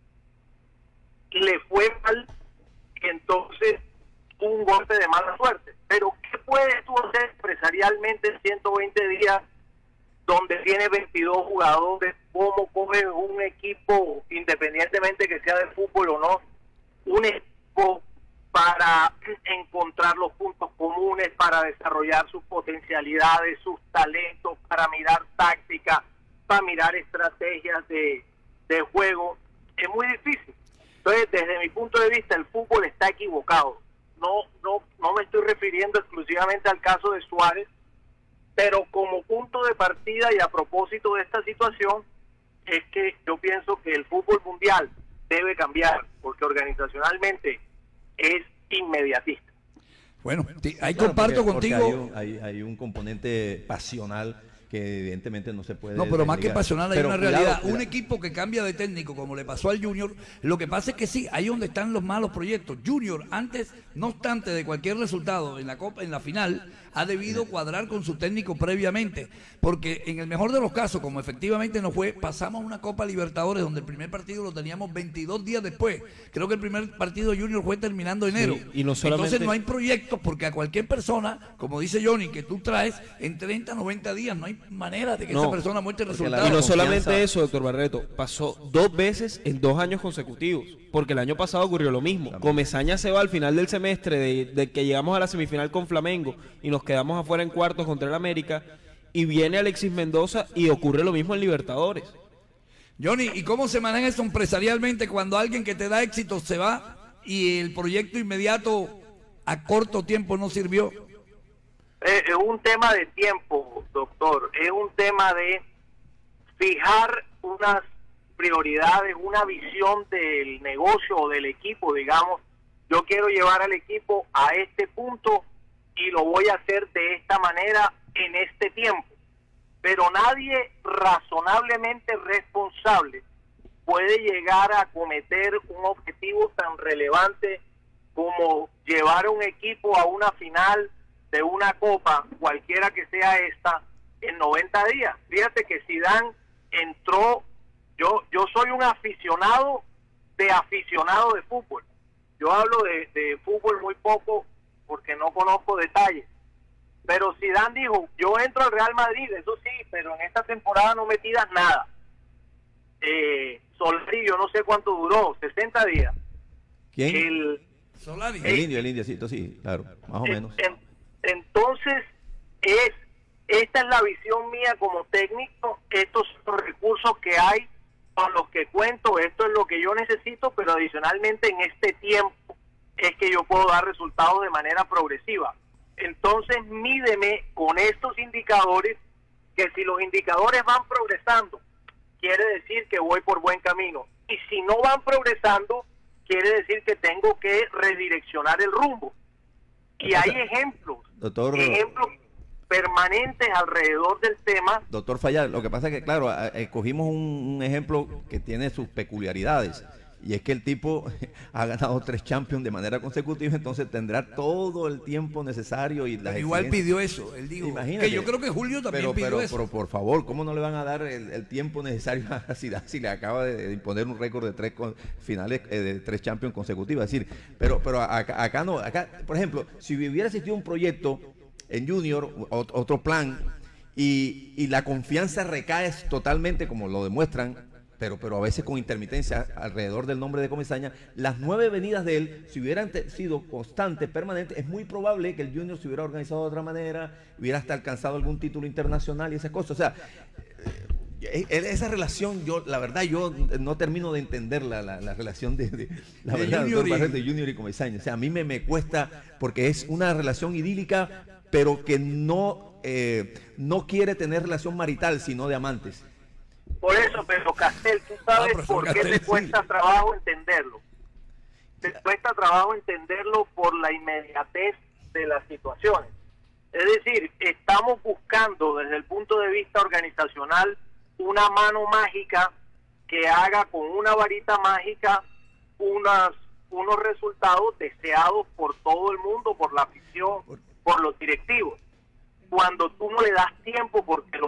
le fue mal, entonces un golpe de mala suerte. Pero ¿qué puedes tú hacer empresarialmente en 120 días donde tiene 22 jugadores? ¿Cómo coges un equipo, independientemente que sea de fútbol o no, un equipo para encontrar los puntos comunes, para desarrollar sus potencialidades, sus talentos, para mirar táctica, para mirar estrategias de juego? Es muy difícil. Entonces, desde mi punto de vista, el fútbol está equivocado. No me estoy refiriendo exclusivamente al caso de Suárez, pero como punto de partida y a propósito de esta situación, es que yo pienso que el fútbol mundial debe cambiar, porque organizacionalmente es inmediatista. Bueno, ahí comparto contigo. Hay un componente pasional que evidentemente no se puede. No, pero más que pasional hay una realidad. Un equipo que cambia de técnico, como le pasó al Junior, lo que pasa es que sí, ahí es donde están los malos proyectos. Junior, antes, no obstante de cualquier resultado en la Copa, en la final, ha debido cuadrar con su técnico previamente, porque en el mejor de los casos, como efectivamente no fue, pasamos una Copa Libertadores donde el primer partido lo teníamos 22 días después. Creo que el primer partido de Junior fue terminando enero. Sí, y no solamente... Entonces no hay proyectos, porque a cualquier persona, como dice Johnny, que tú traes en 30, 90 días, no hay manera de que esa persona muestre resultados. Y no solamente eso, doctor Barreto, pasó 2 veces en 2 años consecutivos, porque el año pasado ocurrió lo mismo. Comesaña se va al final del semestre de que llegamos a la semifinal con Flamengo y nos quedamos afuera en cuartos contra el América, y viene Alexis Mendoza y ocurre lo mismo en Libertadores. Johnny, ¿y cómo se maneja eso empresarialmente cuando alguien que te da éxito se va y el proyecto inmediato a corto tiempo no sirvió? Es un tema de tiempo, doctor. Es un tema de fijar unas prioridades, una visión del negocio o del equipo, digamos. Yo quiero llevar al equipo a este punto y lo voy a hacer de esta manera en este tiempo. Pero nadie razonablemente responsable puede llegar a cometer un objetivo tan relevante como llevar a un equipo a una final de una copa, cualquiera que sea esta, en 90 días. Fíjate que Zidane entró, yo soy un aficionado de fútbol. Yo hablo de fútbol muy poco porque no conozco detalles. Pero Zidane dijo, yo entro al Real Madrid, eso sí, pero en esta temporada no me tiras nada. Solari, yo no sé cuánto duró, 60 días. ¿Quién? Solari. El indiecito, sí, claro, más o menos. Entonces, esta es la visión mía como técnico, estos son los recursos que hay con los que cuento, esto es lo que yo necesito, pero adicionalmente en este tiempo es que yo puedo dar resultados de manera progresiva. Entonces, mídeme con estos indicadores, que si los indicadores van progresando, quiere decir que voy por buen camino. Y si no van progresando, quiere decir que tengo que redireccionar el rumbo. Y hay ejemplos permanentes alrededor del tema. Doctor Fallar, lo que pasa es que, claro, escogimos un ejemplo que tiene sus peculiaridades. Y es que el tipo ha ganado 3 Champions de manera consecutiva, entonces tendrá todo el tiempo necesario. Y igual pidió eso, él dijo. Imagínate, que yo creo que Julio también pidió eso. Pero por favor, ¿cómo no le van a dar el tiempo necesario a Zidane si le acaba de imponer un récord de 3 finales de 3 Champions consecutivas? Es decir, pero acá no, acá, por ejemplo, si hubiera existido un proyecto en Junior, otro plan, y la confianza recae totalmente, como lo demuestran, pero a veces con intermitencia alrededor del nombre de Comesaña, las 9 venidas de él, si hubieran sido constantes, permanentes, es muy probable que el Junior se hubiera organizado de otra manera, hubiera hasta alcanzado algún título internacional y esas cosas. O sea, esa relación, la verdad, yo no termino de entender la relación de Junior y Comesaña. O sea, a mí me cuesta, porque es una relación idílica, pero que no quiere tener relación marital, sino de amantes. Por eso, pero Castel, tú sabes por qué te cuesta trabajo entenderlo. Te cuesta trabajo entenderlo por la inmediatez de las situaciones. Es decir, estamos buscando desde el punto de vista organizacional una mano mágica que haga con una varita mágica unos resultados deseados por todo el mundo, por la afición, por los directivos. Cuando tú no le das tiempo, porque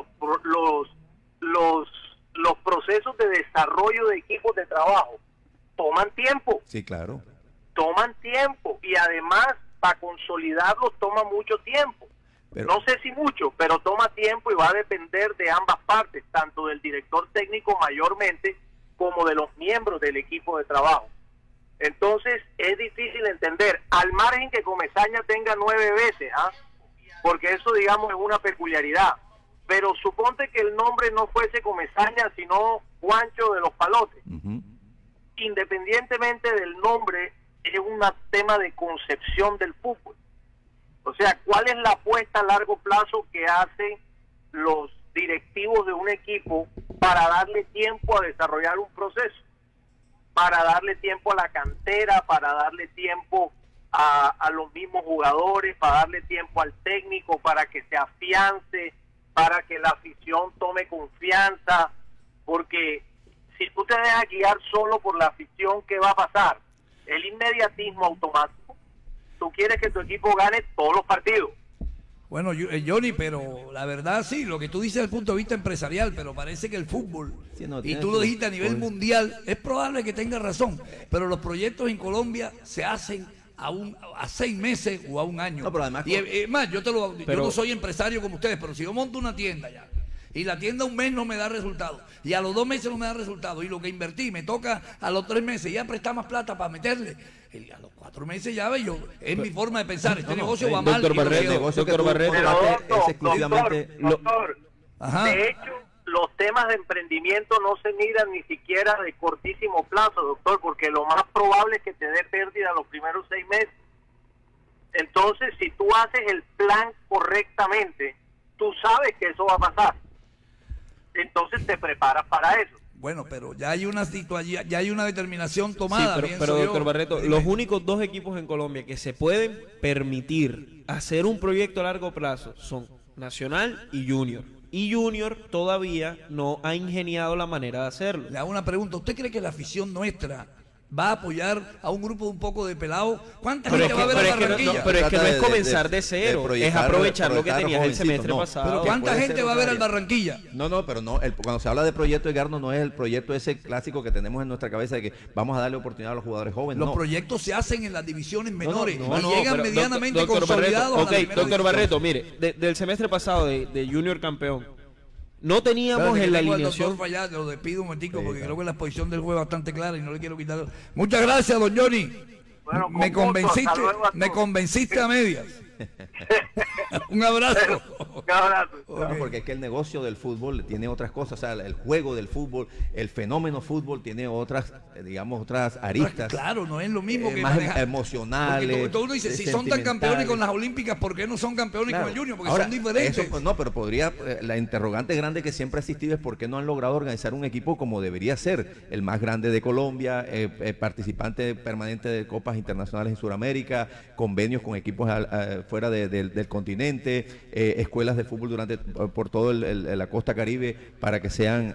los procesos de desarrollo de equipos de trabajo toman tiempo. Sí, claro. Toman tiempo y además para consolidarlos toma mucho tiempo. No sé si mucho, pero toma tiempo y va a depender de ambas partes, tanto del director técnico mayormente como de los miembros del equipo de trabajo. Entonces es difícil entender, al margen que Comesaña tenga 9 veces, porque eso, digamos, es una peculiaridad. Pero suponte que el nombre no fuese Comesaña, sino Juancho de los Palotes. Independientemente del nombre, es un tema de concepción del fútbol. O sea, ¿cuál es la apuesta a largo plazo que hacen los directivos de un equipo para darle tiempo a desarrollar un proceso? Para darle tiempo a la cantera, para darle tiempo a los mismos jugadores, para darle tiempo al técnico, para que se afiance, para que la afición tome confianza, porque si tú te dejas guiar solo por la afición, ¿qué va a pasar? El inmediatismo automático. Tú quieres que tu equipo gane todos los partidos. Bueno, Johnny, pero la verdad sí, lo que tú dices desde el punto de vista empresarial, pero parece que el fútbol, y tú lo dijiste a nivel mundial, es probable que tengas razón, pero los proyectos en Colombia se hacen a 6 meses o a 1 año. No, pero además, yo no soy empresario como ustedes, pero si yo monto una tienda ya y la tienda 1 mes no me da resultado y a los 2 meses no me da resultado y lo que invertí me toca a los 3 meses ya prestar más plata para meterle, y a los 4 meses ya ve, es mi forma de pensar, negocio va mal. Doctor Barreto, es exclusivamente de hecho, los temas de emprendimiento no se miran ni siquiera de cortísimo plazo, doctor, porque lo más probable es que te dé pérdida los primeros 6 meses. Entonces, si tú haces el plan correctamente, tú sabes que eso va a pasar. Entonces te preparas para eso. Bueno, pero ya hay una situación, ya hay una determinación tomada. Sí, pero doctor Barreto, los únicos 2 equipos en Colombia que se pueden permitir hacer un proyecto a largo plazo son Nacional y Junior. Y Junior todavía no ha ingeniado la manera de hacerlo. Le hago una pregunta. ¿Usted cree que la afición nuestra va a apoyar a un grupo un poco de pelados? ¿Cuánta gente va a ver a Barranquilla? Pero es que no es comenzar de cero, es aprovechar lo que tenías el semestre pasado. ¿Pero cuánta gente va a ver al Barranquilla? Pero cuando se habla de proyecto, Edgardo, no es el proyecto ese clásico que tenemos en nuestra cabeza de que vamos a darle oportunidad a los jugadores jóvenes. Los proyectos se hacen en las divisiones menores y llegan medianamente consolidados. Doctor Barreto, mire, del semestre pasado de Junior campeón, no teníamos en la alineación. Lo despido un momentico porque creo que la posición del juego es bastante clara y no le quiero quitar. Muchas gracias, don Johnny. Bueno, me convenciste a medias. Un abrazo. Un abrazo. Claro, porque es que el negocio del fútbol tiene otras cosas, o sea, el juego del fútbol, el fenómeno fútbol tiene otras, digamos, otras aristas. Claro, no es lo mismo que más manejar. Emocionales. Porque todo uno dice, si son tan campeones con las Olímpicas, ¿por qué no son campeones con el Junior? Porque ahora, son diferentes. Eso, no, pero podría, la interrogante grande que siempre ha existido es por qué no han logrado organizar un equipo como debería ser, el más grande de Colombia, participante permanente de copas internacionales en Sudamérica, convenios con equipos fuera del continente, escuelas de fútbol por todo la costa Caribe para que sean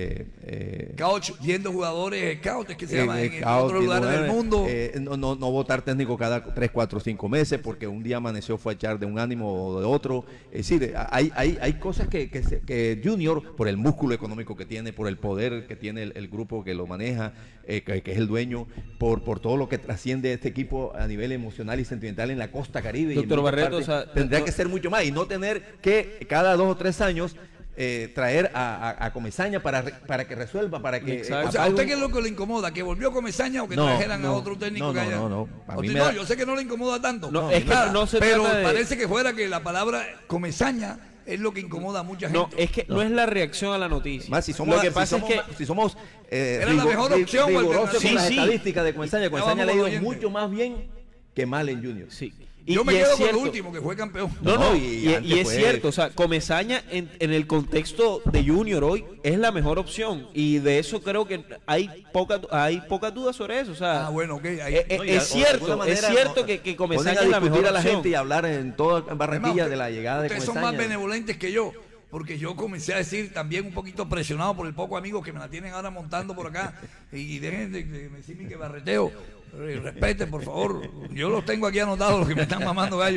Couch, viendo jugadores scouts que se llaman en otros lugares del mundo. No votar técnico cada 3, 4, 5 meses porque un día amaneció fue a echar de un ánimo o de otro. Es decir, hay cosas que Junior, por el músculo económico que tiene, por el poder que tiene el grupo que lo maneja, que es el dueño, por todo lo que trasciende este equipo a nivel emocional y sentimental en la costa Caribe. Doctor Barreto, tendría que ser mucho más y no tener que cada 2 o 3 años traer a Comesaña para que resuelva, para que... O sea, ¿a usted qué es lo que le incomoda? ¿Que volvió Comesaña o que trajeran a otro técnico que haya? No. Yo sé que no le incomoda tanto. Pero parece que fuera que la palabra Comesaña es lo que incomoda a mucha gente. No, es que no es la reacción a la noticia. Más, lo que pasa es que si somos era la mejor opción rigurosos con las estadísticas de Comesaña le ha ido mucho más bien que mal en Junior. Sí. Yo me quedo con el último, que fue campeón. Y es cierto, o sea, Comesaña en el contexto de Junior hoy es la mejor opción y de eso creo que hay poca duda sobre eso, o sea, bueno, okay, es cierto que Comesaña es la mejor a la opción. gente y hablar en toda Barranquilla de la llegada de Comesaña. Ustedes son más benevolentes que yo, porque yo comencé a decir también un poquito presionado por el poco amigos que me la tienen ahora montando por acá y dejen de decirme que barreteo. Respeten, por favor. Yo los tengo aquí anotados, los que me están mamando gallo.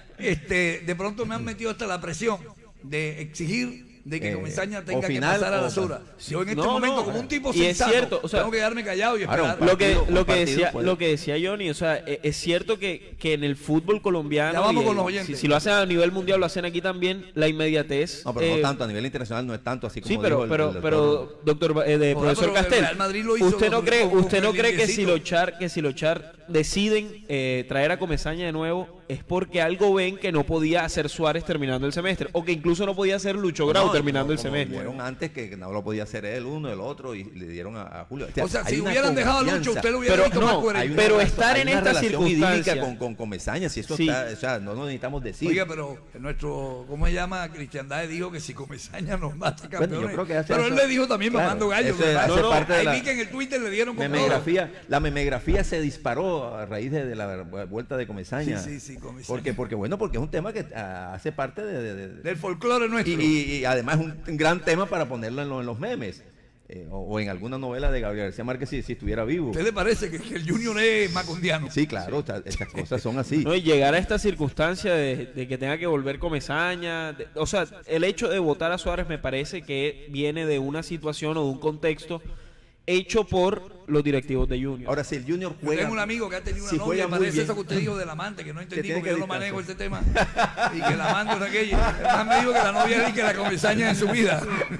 De pronto me han metido hasta la presión de exigir de que Comesaña tenga que pasar a la basura. Yo en este momento, como un tipo sensato, cierto, o sea, tengo que quedarme callado y esperar. Lo que decía Johnny, o sea, es cierto que en el fútbol colombiano, ya vamos con los oyentes. Si lo hacen a nivel mundial, lo hacen aquí también, la inmediatez. No, pero no tanto, a nivel internacional no es tanto así como sí, pero doctor, profesor Castel, ¿usted no cree que si lo Char deciden traer a Comesaña de nuevo es porque algo ven que no podía hacer Suárez terminando el semestre o que incluso no podía hacer Lucho Grau terminando el semestre? Dijeron antes que no lo podía hacer él uno, el otro y le dieron a Julio. O sea, si hubieran dejado a Lucho, usted lo hubiera visto más coherente. Pero estar en esta circunstancia con Comesaña, si eso está, o sea, no nos necesitamos decir. Oiga, pero nuestro, ¿cómo se llama? Cristiandad dijo que si Comesaña nos mata campeones. Pero él le dijo también mamando gallo. Ahí vi que en el Twitter le dieron como la memegrafía se disparó a raíz de la vuelta de Comesaña. Sí, Comesaña. Porque es un tema que hace parte del folclore nuestro. Y además es un gran tema para ponerlo en los memes. O en alguna novela de Gabriel García Márquez si estuviera vivo. ¿Usted le parece que el Junior es macondiano? Sí, claro, estas cosas son así. No, y llegar a esta circunstancia de que tenga que volver Comesaña, o sea, el hecho de votar a Suárez me parece que viene de una situación o de un contexto hecho por los directivos de Junior. Ahora, si el Junior juega... Yo tengo un amigo que ha tenido una novia, parece eso que usted dijo del amante, que no entendí porque yo no manejo ese tema, y que el amante es aquella. Además me dijo que la novia es que la Comesaña en su vida.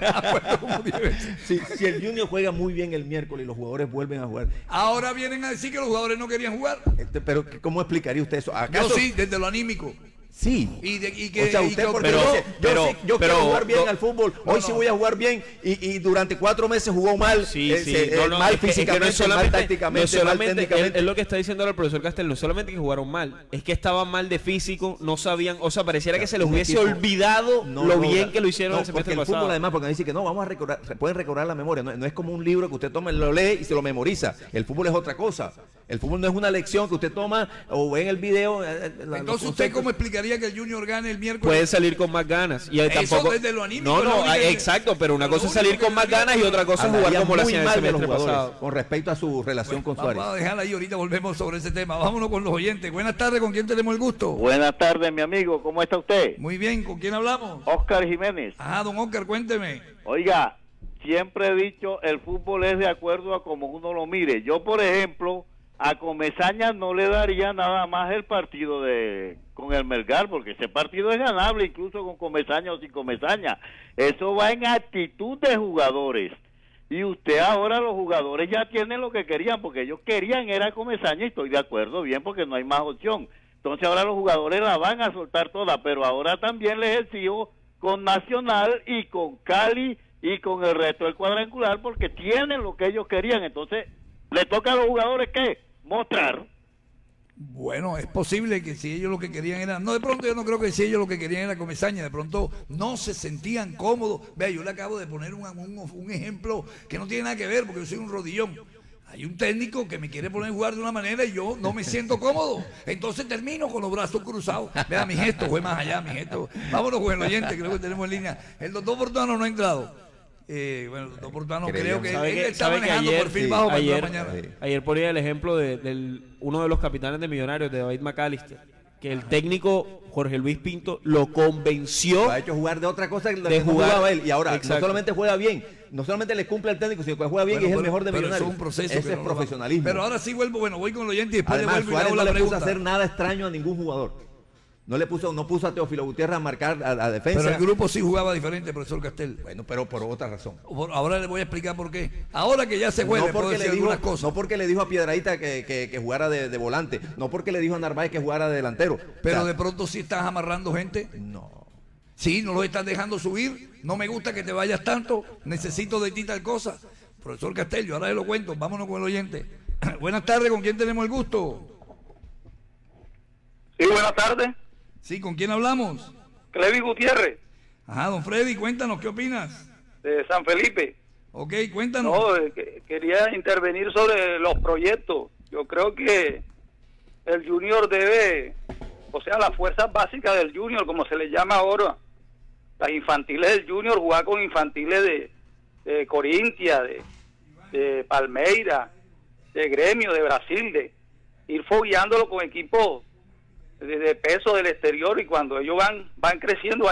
Si el Junior juega muy bien el miércoles y los jugadores vuelven a jugar... Ahora vienen a decir que los jugadores no querían jugar. Pero, ¿cómo explicaría usted eso? ¿Acaso? Yo sí, desde lo anímico. Sí. O sea, usted yo quiero jugar bien al fútbol. Hoy sí voy a jugar bien y durante 4 meses jugó mal. Mal físicamente, mal tácticamente, mal técnicamente. Es lo que está diciendo ahora el profesor Castel. No solamente que jugaron mal, es que estaban mal de físico, no sabían, o sea, pareciera que se les hubiese olvidado lo bien que lo hicieron el semestre pasado. El fútbol además, porque dice que no, vamos a recordar, pueden recordar la memoria. No es como un libro que usted toma, lo lee y se lo memoriza. El fútbol es otra cosa. El fútbol no es una lección que usted toma o ve en el video. Entonces, ¿usted cómo explicaría que el Junior gane el miércoles? Puede salir con más ganas. Y eso tampoco, desde lo anímico. Exacto, pero una cosa es salir con más ganas y otra cosa es jugar como lo hacían el semestre pasado. Con respecto a su relación con Suárez. Vamos a dejarla ahí, ahorita volvemos sobre ese tema. Vámonos con los oyentes. Buenas tardes, ¿con quién tenemos el gusto? Buenas tardes, mi amigo, ¿cómo está usted? Muy bien, ¿con quién hablamos? Oscar Jiménez. Don Oscar, cuénteme. Oiga, siempre he dicho, el fútbol es de acuerdo a como uno lo mire. Yo, por ejemplo, a Comesaña no le daría nada más el partido con el Melgar, porque ese partido es ganable incluso con Comesaña o sin Comesaña. Eso va en actitud de jugadores. Y usted ahora, los jugadores ya tienen lo que querían, porque ellos querían era Comesaña y estoy de acuerdo bien porque no hay más opción. Entonces ahora los jugadores la van a soltar toda, pero ahora también les exijo con Nacional y con Cali y con el resto del cuadrangular, porque tienen lo que ellos querían. Entonces le toca a los jugadores ¿qué? Mostrar. Bueno, es posible que si ellos lo que querían era... No, de pronto yo no creo que si ellos lo que querían era Comesaña, de pronto no se sentían cómodos. Vea, yo le acabo de poner un ejemplo que no tiene nada que ver, porque yo soy un rodillón. Hay un técnico que me quiere poner a jugar de una manera y yo no me siento cómodo. Entonces termino con los brazos cruzados. Vea, mi gesto fue más allá, mi gesto. Vámonos con el oyente, creo que tenemos en línea. El doctor Portuano no ha entrado. Bueno, el doctor Portuano creo que él está manejando perfil bajo para la mañana. Ayer ponía el ejemplo de uno de los capitanes de Millonarios, de David McAllister, que el técnico Jorge Luis Pinto lo convenció. Lo ha hecho jugar de otra cosa que no jugaba él. Y ahora no solamente juega bien, no solamente le cumple al técnico, sino que juega bien y es el mejor de Millonarios. Eso es un proceso. Ese es profesionalismo. Pero ahora sí vuelvo, voy con el oyente y después además, le vuelvo Suárez y le hago la pregunta. No le puso a hacer nada extraño a ningún jugador. No puso a Teófilo Gutiérrez a marcar a defensa. Pero el grupo sí jugaba diferente, profesor Castel. Bueno, pero por otra razón. Ahora le voy a explicar por qué. Ahora que ya se fue, no le puedo decir algunas cosas. No porque le dijo a Piedradita que jugara de volante, no porque le dijo a Narváez que jugara de delantero. Pero de pronto sí estás amarrando gente. No. Sí, no los estás dejando subir. No me gusta que te vayas tanto. Necesito de ti tal cosa. Profesor Castel, yo ahora le lo cuento. Vámonos con el oyente. Buenas tardes, ¿con quién tenemos el gusto? Sí, buenas tardes. Sí, ¿con quién hablamos? Clevi Gutiérrez. Ajá, don Freddy, cuéntanos, ¿qué opinas? De San Felipe. Ok, cuéntanos. No, quería intervenir sobre los proyectos. Yo creo que el Junior debe, o sea, las fuerzas básicas del Junior, como se le llama ahora, las infantiles del Junior, jugar con infantiles de Corintia, de Palmeiras, de Gremio, de Brasil, de ir fogueándolo con equipos de peso del exterior, y cuando ellos van creciendo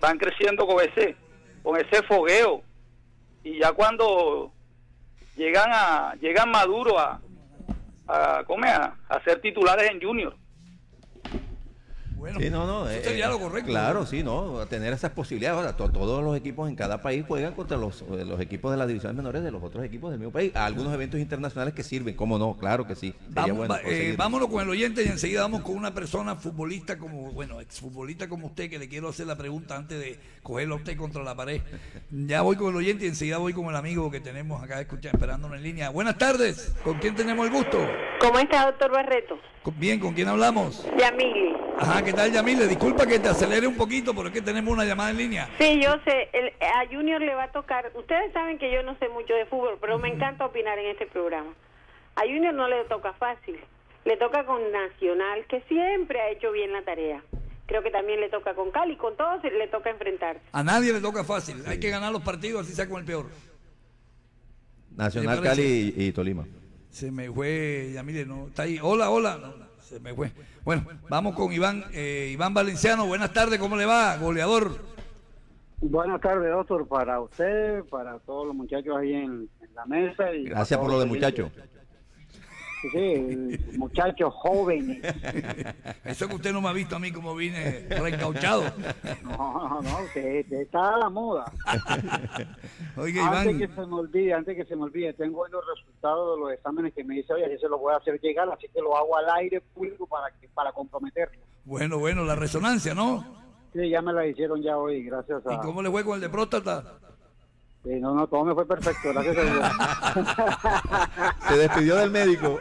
con ese fogueo, y ya cuando llegan maduros a ser titulares en Junior. Bueno, sí, eso sería lo correcto. Claro, sí, a tener esas posibilidades. Ahora, todos los equipos en cada país juegan contra los equipos de las divisiones menores de los otros equipos del mismo país. A algunos eventos internacionales que sirven, cómo no, claro que sí. Vámonos con el oyente y enseguida vamos con una persona futbolista exfutbolista como usted, que le quiero hacer la pregunta antes de cogerlo a usted contra la pared. Ya voy con el oyente y enseguida voy con el amigo que tenemos acá esperándonos en línea. Buenas tardes, ¿con quién tenemos el gusto? ¿Cómo está, doctor Barreto? Bien, ¿con quién hablamos? Yamile. Ajá, ¿qué tal, Yamile? Disculpa que te acelere un poquito, pero es que tenemos una llamada en línea. Sí, yo sé, a Junior le va a tocar, ustedes saben que yo no sé mucho de fútbol, pero me encanta opinar en este programa. A Junior no le toca fácil, le toca con Nacional, que siempre ha hecho bien la tarea. Creo que también le toca con Cali, con todos le toca enfrentarse. A nadie le toca fácil, sí. Hay que ganar los partidos, así sea con el peor. Nacional, Cali y Tolima. Se me fue, Yamile, no, está ahí. Hola. No, se me fue. Bueno, vamos con Iván Valenciano. Buenas tardes, ¿cómo le va, goleador? Buenas tardes, doctor, para usted, para todos los muchachos ahí en la mesa. Y gracias por lo de muchacho. Sí, muchachos jóvenes. Eso que usted no me ha visto a mí como vine reencauchado. No, usted está a la moda. Oiga, Iván. Antes que se me olvide, tengo los resultados de los exámenes que me dice, oye, así se los voy a hacer llegar, así que lo hago al aire público para comprometerlo. Bueno, la resonancia, ¿no? Sí, ya me la hicieron ya hoy, gracias a... ¿Y cómo le fue con el de próstata? Sí, no, todo me fue perfecto, gracias a Dios. Se despidió del médico.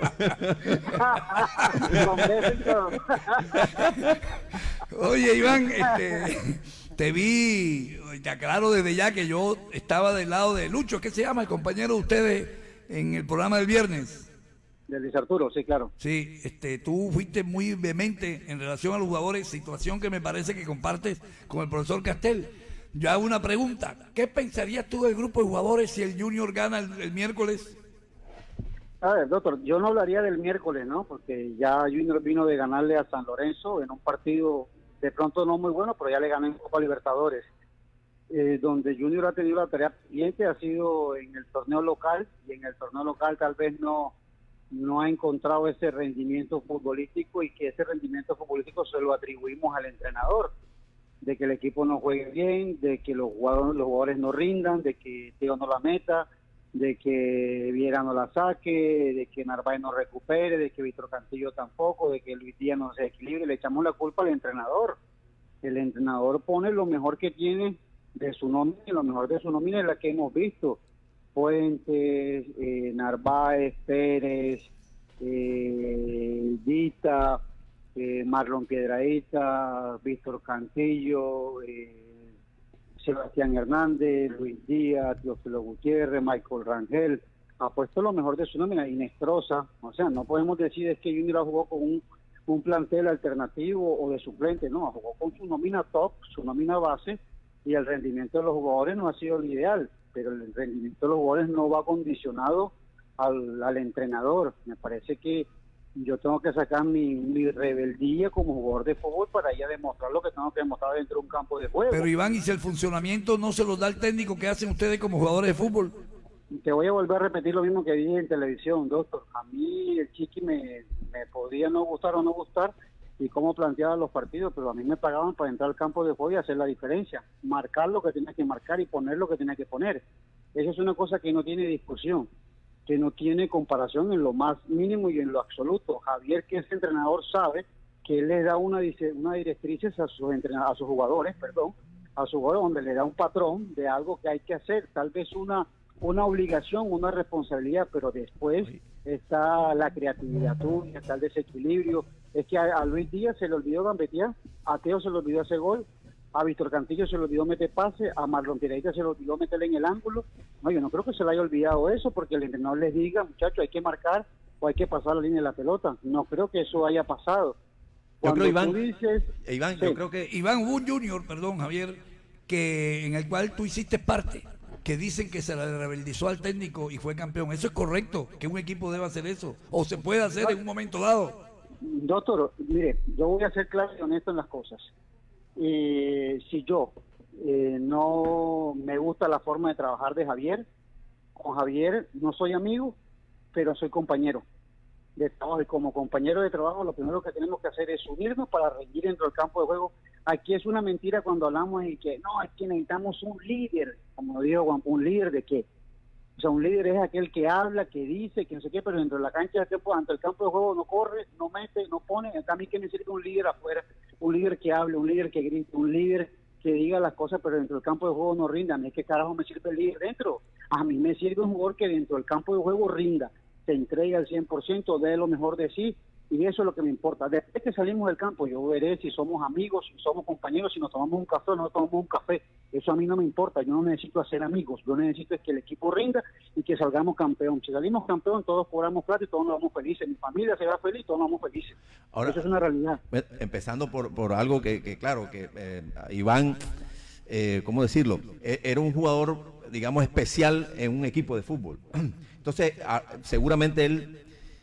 Oye, Iván, te vi, te aclaro desde ya que yo estaba del lado de Lucho, ¿qué se llama el compañero de ustedes en el programa del viernes? De Luis Arturo, sí, claro. Sí, tú fuiste muy vehemente en relación a los jugadores, situación que me parece que compartes con el profesor Castel. Yo hago una pregunta. ¿Qué pensarías tú del grupo de jugadores si el Junior gana el miércoles? A ver, doctor, yo no hablaría del miércoles, ¿no? Porque ya Junior vino de ganarle a San Lorenzo en un partido de pronto no muy bueno, pero ya le ganó en Copa Libertadores. Donde Junior ha tenido la tarea pendiente ha sido en el torneo local, y en el torneo local tal vez no ha encontrado ese rendimiento futbolístico, y que ese rendimiento futbolístico se lo atribuimos al entrenador, de que el equipo no juegue bien, de que los jugadores no rindan, de que Teo no la meta, de que Viera no la saque, de que Narváez no recupere, de que Víctor Cantillo tampoco, de que Luis Díaz no se equilibre. Le echamos la culpa al entrenador. El entrenador pone lo mejor que tiene de su nómina, y lo mejor de su nómina es la que hemos visto. Fuentes, Narváez, Pérez, Dita, Marlon Piedrahita, Víctor Cantillo, Sebastián Hernández, Luis Díaz, Teófilo Gutiérrez, Michael Rangel. Ha puesto lo mejor de su nómina, Inestrosa. O sea, no podemos decir es que Junior jugó con un plantel alternativo o de suplente, no, jugó con su nómina top, su nómina base, y el rendimiento de los jugadores no ha sido el ideal, pero el rendimiento de los jugadores no va condicionado al entrenador. Me parece que yo tengo que sacar mi rebeldía como jugador de fútbol para ir a demostrar lo que tengo que demostrar dentro de un campo de juego. Pero Iván, ¿y si el funcionamiento no se lo da el técnico que hacen ustedes como jugadores de fútbol? Te voy a volver a repetir lo mismo que dije en televisión, doctor. A mí el Chiqui me podía no gustar o no gustar y cómo planteaba los partidos, pero a mí me pagaban para entrar al campo de juego y hacer la diferencia, marcar lo que tenía que marcar y poner lo que tenía que poner. Esa es una cosa que no tiene discusión, que no tiene comparación en lo más mínimo y en lo absoluto. Javier, que es entrenador, sabe que él le da una directrices a sus jugadores, donde le da un patrón de algo que hay que hacer, tal vez una obligación, una responsabilidad, pero después está la creatividad tuya, está el desequilibrio. Es que a Luis Díaz se le olvidó gambetear, a Teo se le olvidó hacer gol, a Víctor Cantillo se le olvidó meter pase, a Marlon Piedrahita se le olvidó meterle en el ángulo. No, yo no creo que se le haya olvidado eso, porque el entrenador les diga, muchachos, hay que marcar o hay que pasar la línea de la pelota. No creo que eso haya pasado. Cuando yo creo, Iván, dices, Iván, sí. Yo creo que Iván, hubo un junior, perdón, Javier, que en el cual tú hiciste parte, que dicen que se le rebeldizó al técnico y fue campeón. ¿Eso es correcto? ¿Que un equipo debe hacer eso? ¿O se puede hacer en un momento dado? Doctor, mire, yo voy a ser claro y honesto en las cosas. Si yo no me gusta la forma de trabajar de Javier, con Javier no soy amigo, pero soy compañero de trabajo, y como compañero de trabajo lo primero que tenemos que hacer es unirnos para rendir dentro del campo de juego. Aquí es una mentira cuando hablamos de que no, es que necesitamos un líder, como digo, ¿un líder de qué? O sea, un líder es aquel que habla, que dice, que no sé qué, pero dentro de la cancha, ante el campo de juego no corre, no mete, no pone. A mí que me sirve un líder afuera, un líder que hable, un líder que grite, un líder que diga las cosas, pero dentro del campo de juego no rinda. A mí, ¿qué carajo me sirve el líder dentro? A mí me sirve un jugador que dentro del campo de juego rinda, se entrega al 100%, dé lo mejor de sí, y eso es lo que me importa. Después que salimos del campo, yo veré si somos amigos, si somos compañeros, si nos tomamos un café o no tomamos un café. Eso a mí no me importa, yo no necesito hacer amigos, yo necesito es que el equipo rinda y que salgamos campeón. Si salimos campeón, todos cobramos plata y todos nos vamos felices. Mi familia se va feliz, todos nos vamos felices. Ahora, eso es una realidad. Empezando por algo que claro, que Iván, ¿cómo decirlo? Era un jugador, digamos, especial en un equipo de fútbol. Entonces, seguramente él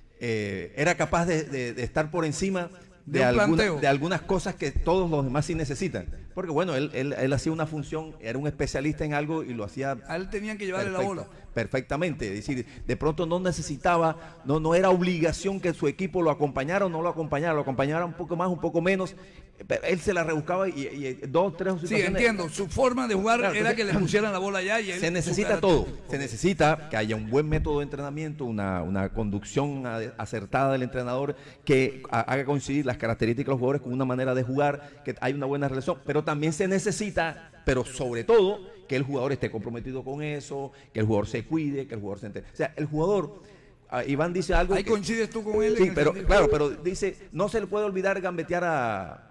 era capaz de estar por encima de algunas cosas que todos los demás sí necesitan. Porque bueno, él hacía una función, era un especialista en algo y lo hacía. A él tenían que llevarle la bola. Perfectamente. Es decir, de pronto no necesitaba, no era obligación que su equipo lo acompañara o no lo acompañara un poco más, un poco menos. Él se la rebuscaba y dos, tres situaciones. Sí, entiendo. Su forma de jugar era que le pusieran la bola allá. Y él, se necesita todo. Se necesita que haya un buen método de entrenamiento, una conducción acertada del entrenador que haga coincidir las características de los jugadores con una manera de jugar, que hay una buena relación. Pero también se necesita, pero sobre todo, que el jugador esté comprometido con eso, que el jugador se cuide, que el jugador se entere. O sea, el jugador, Iván dice algo. Ahí coincides tú con él. Sí, pero dice, no se le puede olvidar gambetear a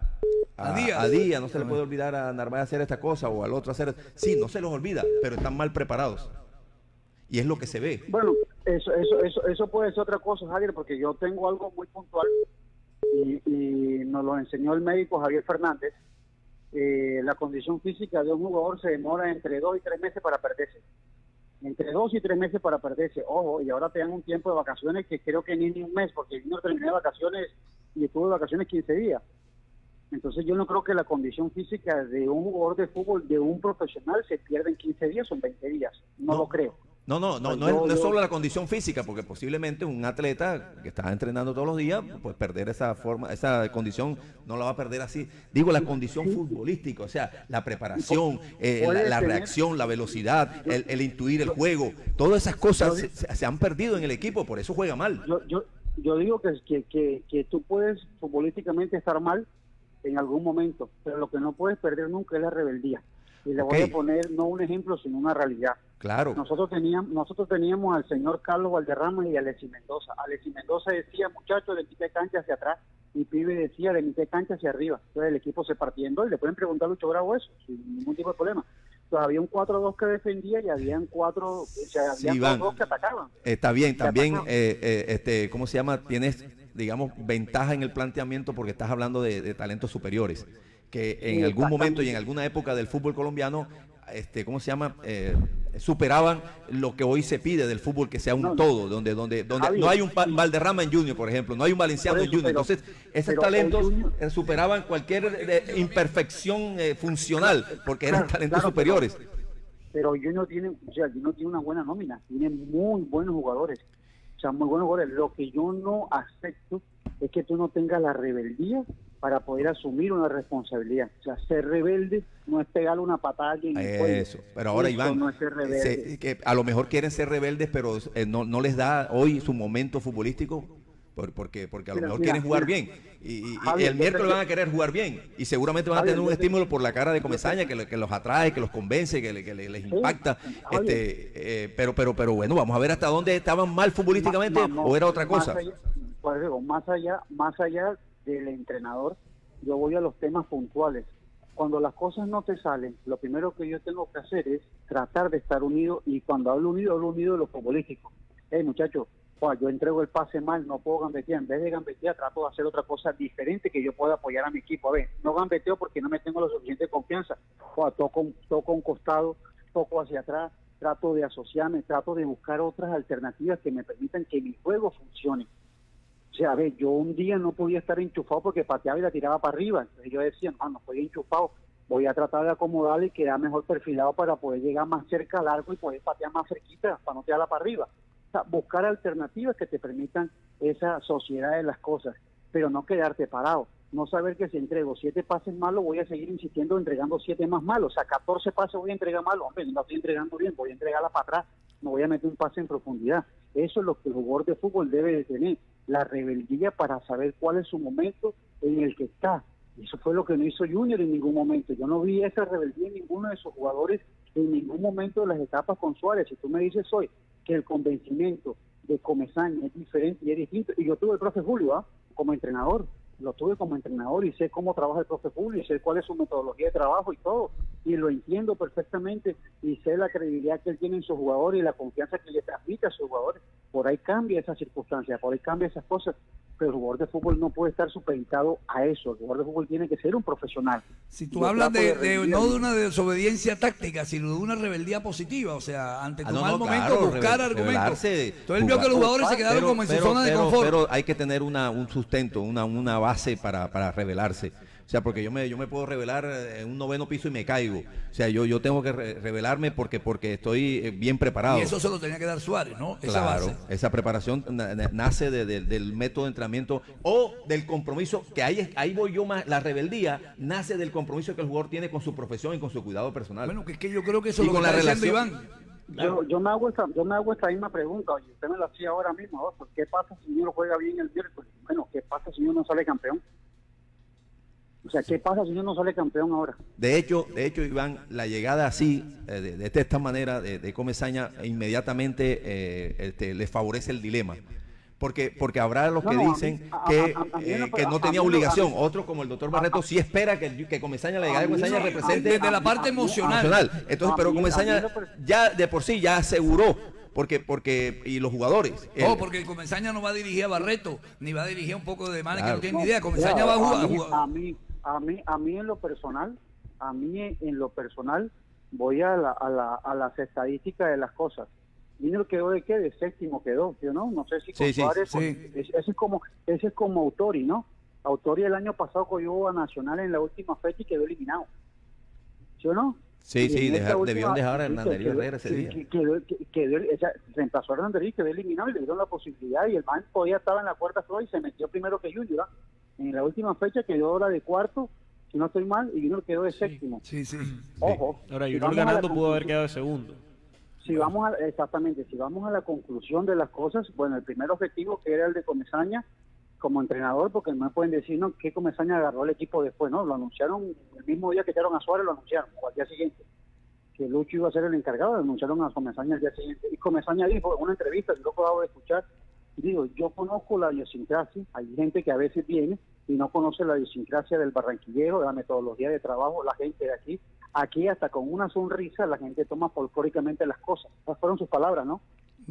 Díaz, no se le puede olvidar a Narváez hacer esta cosa o al otro hacer. Sí, no se los olvida, pero están mal preparados. Y es lo que se ve. Bueno, eso puede ser otra cosa, Javier, porque yo tengo algo muy puntual y nos lo enseñó el médico Javier Fernández. La condición física de un jugador se demora entre 2 y 3 meses para perderse. Entre 2 y 3 meses para perderse. Ojo, y ahora te dan un tiempo de vacaciones que creo que ni un mes, porque yo no terminé de vacaciones y estuve de vacaciones 15 días. Entonces yo no creo que la condición física de un jugador de fútbol, de un profesional, se pierda en 15 días o en 20 días. No lo creo. No es solo la condición física, porque posiblemente un atleta que está entrenando todos los días, pues perder esa condición no la va a perder así. Digo, la condición futbolística, o sea, la preparación, la reacción, la velocidad, el intuir el juego, todas esas cosas se han perdido en el equipo, por eso juega mal. Yo digo que tú puedes futbolísticamente estar mal en algún momento, pero lo que no puedes perder nunca es la rebeldía. Y le voy a poner no un ejemplo, sino una realidad. Claro. Nosotros teníamos al señor Carlos Valderrama y a Alexis Mendoza. Alexis Mendoza decía, muchachos, de mitad de cancha hacia atrás, y Pibe decía, de mitad de cancha hacia arriba. Entonces el equipo se partía en dos, y le pueden preguntar a Lucho Bravo eso, sin ningún tipo de problema. Entonces había un 4-2 que defendía y habían dos que atacaban. Está bien, también, ¿cómo se llama? Tienes, digamos, ventaja en el planteamiento porque estás hablando de talentos superiores, que en algún momento y en alguna época del fútbol colombiano, ¿cómo se llama? Superaban lo que hoy se pide del fútbol, que sea un todo, donde no hay un Valderrama en Junior, por ejemplo, no hay un Valenciano en Junior. Entonces, esos talentos superaban cualquier imperfección funcional, porque eran talentos superiores. Pero Junior tiene una buena nómina, tiene muy buenos jugadores. O sea, muy buenos jugadores. Lo que yo no acepto es que tú no tengas la rebeldía para poder asumir una responsabilidad. O sea, ser rebelde no es pegarle una patada en el cuello. Eso, pero ahora Iván, no es ser rebelde. Que a lo mejor quieren ser rebeldes, pero no les da hoy su momento futbolístico, porque a lo mejor quieren jugar bien. Y el miércoles van a querer jugar bien. Y seguramente van a tener un estímulo por la cara de Comesaña que los atrae, que los convence, que les impacta. Pero bueno, vamos a ver hasta dónde estaban mal futbolísticamente o era otra cosa. Más allá del entrenador, yo voy a los temas puntuales. Cuando las cosas no te salen, lo primero que yo tengo que hacer es tratar de estar unido, y cuando hablo unido de lo futbolístico. Muchachos, yo entrego el pase mal, no puedo gambetear. En vez de gambetear, trato de hacer otra cosa diferente que yo pueda apoyar a mi equipo. No gambeteo porque no me tengo la suficiente confianza. Toco un costado, toco hacia atrás, trato de asociarme, trato de buscar otras alternativas que me permitan que mi juego funcione. O sea, yo un día no podía estar enchufado porque pateaba y la tiraba para arriba. Entonces yo decía, no estoy enchufado, voy a tratar de acomodarle y quedar mejor perfilado para poder llegar más cerca al arco y poder patear más cerquita para no tirarla para arriba. O sea, buscar alternativas que te permitan esa sociedad de las cosas, pero no quedarte parado. No saber que si entrego 7 pases malos, voy a seguir insistiendo entregando 7 más malos. O sea, 14 pases voy a entregar malos. Hombre, no la estoy entregando bien, voy a entregarla para atrás, no voy a meter un pase en profundidad. Eso es lo que el jugador de fútbol debe de tener, la rebeldía para saber cuál es su momento en el que está. Eso fue lo que no hizo Junior en ningún momento. Yo no vi esa rebeldía en ninguno de sus jugadores en ningún momento de las etapas con Suárez. Si tú me dices hoy que el convencimiento de Comesaña es diferente y es distinto, y yo tuve el profe Julio como entrenador, lo tuve como entrenador y sé cómo trabaja el profe Julio y sé cuál es su metodología de trabajo y todo, y lo entiendo perfectamente y sé la credibilidad que él tiene en sus jugadores y la confianza que le transmite a sus jugadores. Por ahí cambia esa circunstancia, por ahí cambia esas cosas, pero el jugador de fútbol no puede estar supeditado a eso. El jugador de fútbol tiene que ser un profesional. Si tú hablas no de una desobediencia táctica, sino de una rebeldía positiva, o sea, ante tu mal momento, buscar argumentos. Entonces él vio que los jugadores se quedaron como en su zona de confort. Pero hay que tener un sustento, una base para rebelarse. O sea, porque yo me puedo revelar en un 9º piso y me caigo. O sea, yo tengo que revelarme porque estoy bien preparado. Y eso se lo tenía que dar Suárez, ¿no? Esa base. Esa preparación nace del método de entrenamiento o del compromiso, que ahí voy yo más. La rebeldía nace del compromiso que el jugador tiene con su profesión y con su cuidado personal. Bueno, que yo creo que eso es lo que está diciendo Iván. Yo me hago esta misma pregunta, oye, usted me la hacía ahora mismo, doctor. ¿Qué pasa si uno juega bien el miércoles? Bueno, ¿qué pasa si uno no sale campeón? O sea, ¿qué pasa si uno no sale campeón ahora? De hecho, Iván, la llegada así, de esta manera, de Comesaña, inmediatamente le favorece el dilema. Porque habrá los que dicen que no tenía obligación. Otros, como el doctor Barreto, sí espera que Comesaña, la llegada de Comesaña represente desde la parte emocional. Entonces, pero Comesaña ya de por sí ya aseguró. Porque y los jugadores. Porque Comesaña no va a dirigir a Barreto, ni va a dirigir un poco de manes que no tienen ni idea. Comesaña va a jugar. A mí en lo personal, voy a las estadísticas de las cosas. Junior quedó de qué, de séptimo quedó, ¿sí o no? No sé si con Suárez, ese es como Autori, ¿no? Autori el año pasado cogió a Nacional en la última fecha y quedó eliminado, ¿sí o no? Sí, debieron dejar a Hernán Darío Herrera ese día. Reemplazó a Hernán Darío, quedó eliminado y le dieron la posibilidad, y el man todavía estaba en la cuarta flor y se metió primero que Junior. En la última fecha quedó ahora de cuarto, si no estoy mal, y Junior quedó de séptimo. Sí. Ojo. Ahora Junior ganando pudo haber quedado de segundo. Si vamos a la conclusión de las cosas, bueno, el primer objetivo, que era el de Comesaña como entrenador, porque no me pueden decir que Comesaña agarró el equipo después, ¿no? Lo anunciaron el mismo día que echaron a Suárez, lo anunciaron, o al día siguiente, que Lucho iba a ser el encargado, lo anunciaron a Comesaña al día siguiente. Y Comesaña dijo en una entrevista, yo lo acabo de escuchar, digo, yo conozco la idiosincrasia, hay gente que a veces viene y no conoce la idiosincrasia del barranquillero, de la metodología de trabajo, la gente de aquí hasta con una sonrisa la gente toma folclóricamente las cosas. Esas fueron sus palabras, ¿no?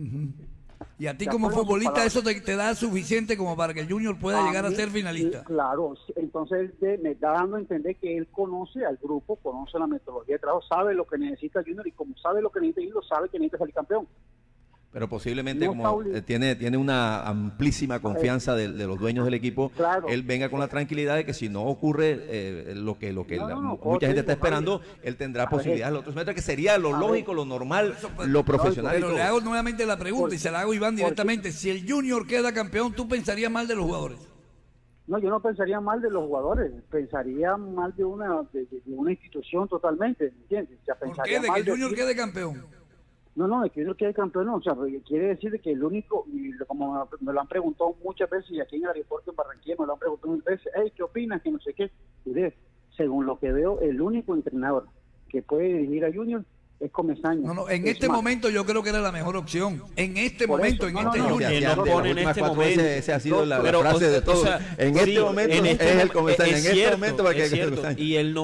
Y a ti como futbolista eso te da suficiente como para que el Junior pueda llegar a ser finalista. Claro, entonces me está dando a entender que él conoce al grupo, conoce la metodología de trabajo, sabe lo que necesita el Junior, y como sabe lo que necesita el Junior, sabe que necesita salir campeón. Pero posiblemente como tiene una amplísima confianza de los dueños del equipo, claro, él venga con la tranquilidad de que si no ocurre lo que mucha gente está esperando, él tendrá posibilidades en los otros metros, que sería lo lógico, lo normal, lo profesional. Pero le hago nuevamente la pregunta y se la hago a Iván directamente. Si el Junior queda campeón, ¿tú pensarías mal de los jugadores? No, yo no pensaría mal de los jugadores, pensaría mal de una institución totalmente, ¿entiendes? O sea, ¿por qué? ¿De que el Junior quede campeón? No, es que Junior quede campeón, no, o sea, quiere decir que el único, como me lo han preguntado muchas veces, y aquí en el aeropuerto en Barranquilla me lo han preguntado muchas veces, ¿qué opinas? Que no sé qué. Y según lo que veo, el único entrenador que puede dirigir a Junior es Comesaña. No, en este momento yo creo que era la mejor opción. En este momento, Junior. En este momento. Esa ha sido la frase de todos. En este momento es el Comesaña. En este momento va a quedar Comesaña. Y el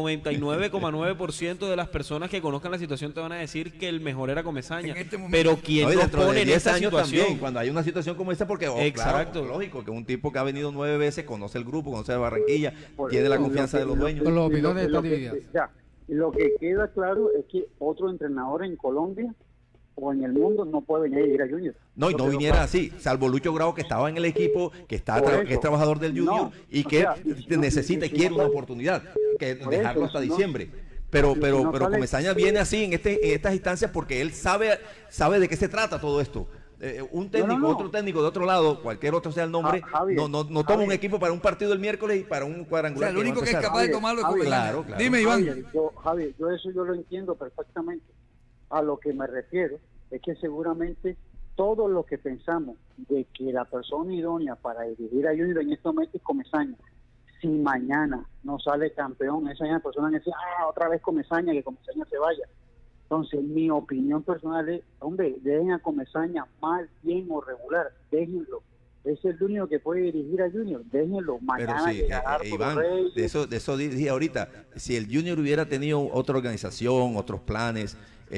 99,9% de las personas que conozcan la situación te van a decir que el mejor era Comesaña. Pero quien no pone en esa situación. También, cuando hay una situación como esta, porque claro, lógico, que un tipo que ha venido 9 veces, conoce el grupo, conoce Barranquilla, tiene la confianza de los dueños. Los opiniones están divididas. Lo que queda claro es que otro entrenador en Colombia o en el mundo no puede venir a ir a Junior. No, y no viniera así, salvo Lucho Grau, que estaba en el equipo, que es trabajador del Junior, y que necesita y quiere una oportunidad, que dejarlo hasta diciembre. Pero Comesaña viene así en estas instancias porque él sabe de qué se trata todo esto. Un técnico, otro técnico de otro lado, cualquier otro sea el nombre, no toma un equipo para un partido el miércoles y para un cuadrangular. O sea, el único que es capaz de tomarlo es Comesaña. Claro. Dime, Iván. Javier, yo lo entiendo perfectamente. A lo que me refiero es que seguramente todos los que pensamos de que la persona idónea para dirigir a Junior en este momento es Comesaña. Si mañana no sale campeón, esa persona me dice, otra vez Comesaña, que Comesaña se vaya. Entonces, mi opinión personal es, hombre, dejen a Comesaña mal, bien o regular, déjenlo. Es el único que puede dirigir a Junior, déjenlo. Mañana pero sí, Iván, de eso dije ahorita, si el Junior hubiera tenido otra organización, otros planes,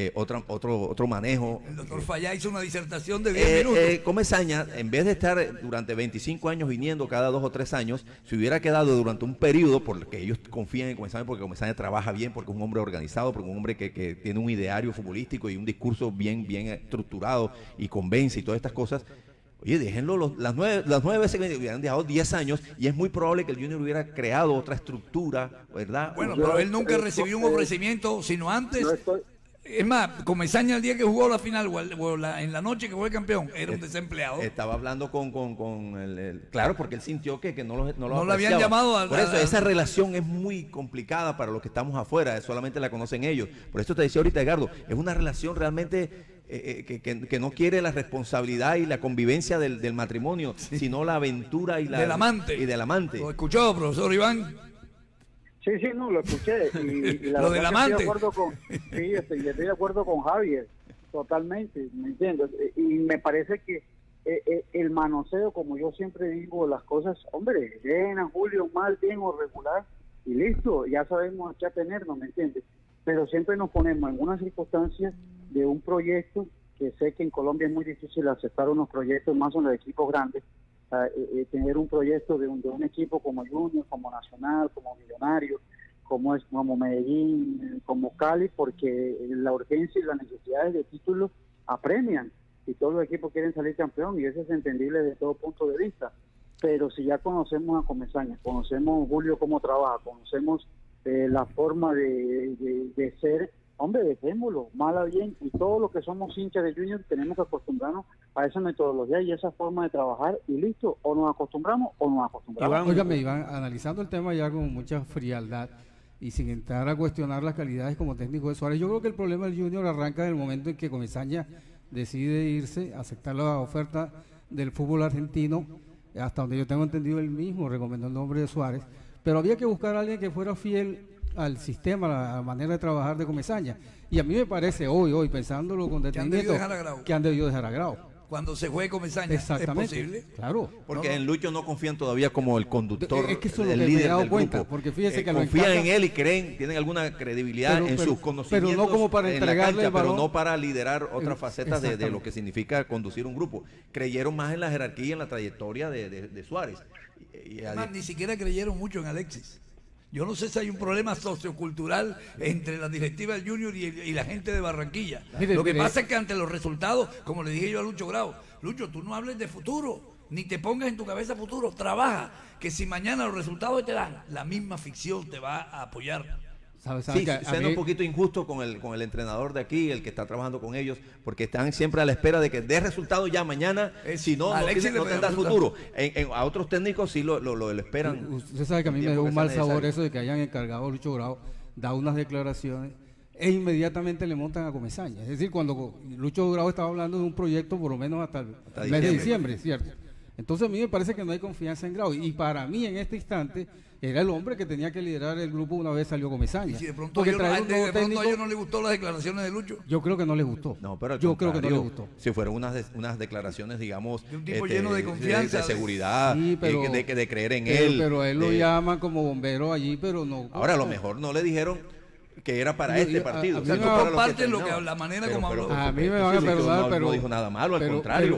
otro manejo. El doctor Fallá hizo una disertación de 10 minutos. Comesaña, en vez de estar durante 25 años viniendo cada 2 o 3 años, se hubiera quedado durante un periodo, porque ellos confían en Comesaña, porque Comesaña trabaja bien, porque es un hombre organizado, porque es un hombre que tiene un ideario futbolístico y un discurso bien estructurado y convence y todas estas cosas. Oye, déjenlo, las nueve veces que hubieran dejado 10 años, y es muy probable que el Junior hubiera creado otra estructura, ¿verdad? Bueno, pero él nunca recibió un ofrecimiento, sino antes. Es más, Comesaña el día que jugó la final en la noche que fue el campeón, era un desempleado. Estaba hablando con claro, porque él sintió que no lo habían llamado. Por eso, esa relación es muy complicada para los que estamos afuera, solamente la conocen ellos. Por eso te decía ahorita, Edgardo, es una relación realmente que no quiere la responsabilidad y la convivencia del matrimonio, sino la aventura del amante. ¿Lo escuchó, profesor Iván? Sí, no, lo escuché. Y lo del amante. Estoy de acuerdo con Javier, totalmente, ¿me entiendes? Y me parece que el manoseo, como yo siempre digo, las cosas, hombre, dejen a Julio mal, bien o regular, y listo, ya sabemos a qué atenernos, ¿me entiendes? Pero siempre nos ponemos en una circunstancia de un proyecto, que sé que en Colombia es muy difícil aceptar unos proyectos más en los equipos grandes, tener un proyecto de un equipo como Junior, como Nacional, como Millonarios, como Medellín, como Cali, porque la urgencia y las necesidades de títulos apremian y todos los equipos quieren salir campeón, y eso es entendible desde todo punto de vista. Pero si ya conocemos a Comesaña, conocemos a Julio cómo trabaja, conocemos la forma de ser hombre, dejémoslo, mal a bien, y todos los que somos hinchas de Junior tenemos que acostumbrarnos a esa metodología y esa forma de trabajar, y listo, o nos acostumbramos o nos acostumbramos. Iván, analizando el tema ya con mucha frialdad y sin entrar a cuestionar las calidades como técnico de Suárez, yo creo que el problema del Junior arranca en el momento en que Comesaña decide irse, aceptar la oferta del fútbol argentino, hasta donde yo tengo entendido él mismo recomendó el nombre de Suárez, pero había que buscar a alguien que fuera fiel al sistema, a la manera de trabajar de Comesaña, y a mí me parece hoy pensándolo con detenimiento, que han debido dejar a Grau. Cuando se juegue Comesaña, exactamente, ¿es posible? Claro. Porque en Lucho no confían todavía como el conductor, es que eso es el lo que líder me he dado del cuenta, grupo. porque fíjese que confían en él y creen, tienen alguna credibilidad en sus conocimientos, pero no como para en la entregarle cancha, el balón, pero no para liderar otras facetas de lo que significa conducir un grupo. Creyeron más en la jerarquía y en la trayectoria de Suárez. Además, ni siquiera creyeron mucho en Alexis. Yo no sé si hay un problema sociocultural entre la directiva del Junior y la gente de Barranquilla. Lo que pasa es que ante los resultados, como le dije yo a Lucho Grau, Lucho, tú no hables de futuro, ni te pongas en tu cabeza futuro, trabaja, que si mañana los resultados te dan, la misma ficción te va a apoyar. Sí, suena un poquito injusto con el entrenador de aquí, el que está trabajando con ellos, porque están siempre a la espera de que dé resultado ya mañana, si no, no tendrá futuro. A otros técnicos sí lo esperan. Usted sabe que a mí me dio un mal sabor eso de que hayan encargado a Lucho Grau, da unas declaraciones e inmediatamente le montan a Comesaña. Es decir, cuando Lucho Grau estaba hablando de un proyecto por lo menos hasta el mes de diciembre, ¿cierto? Entonces a mí me parece que no hay confianza en Grau, y para mí en este instante era el hombre que tenía que liderar el grupo una vez salió Comesaña. Y si de pronto a ellos no les gustó las declaraciones de Lucho. Yo creo que no les gustó. No, pero yo creo que no les gustó. Si fueron unas declaraciones, digamos, de un tipo lleno de confianza, de seguridad, sí, de creer en él. Pero él lo llaman como bombero allí, pero no. Ahora a lo mejor no le dijeron que era para este partido. La manera como habló. A mí me van a perdonar, pero no dijo nada malo, al contrario.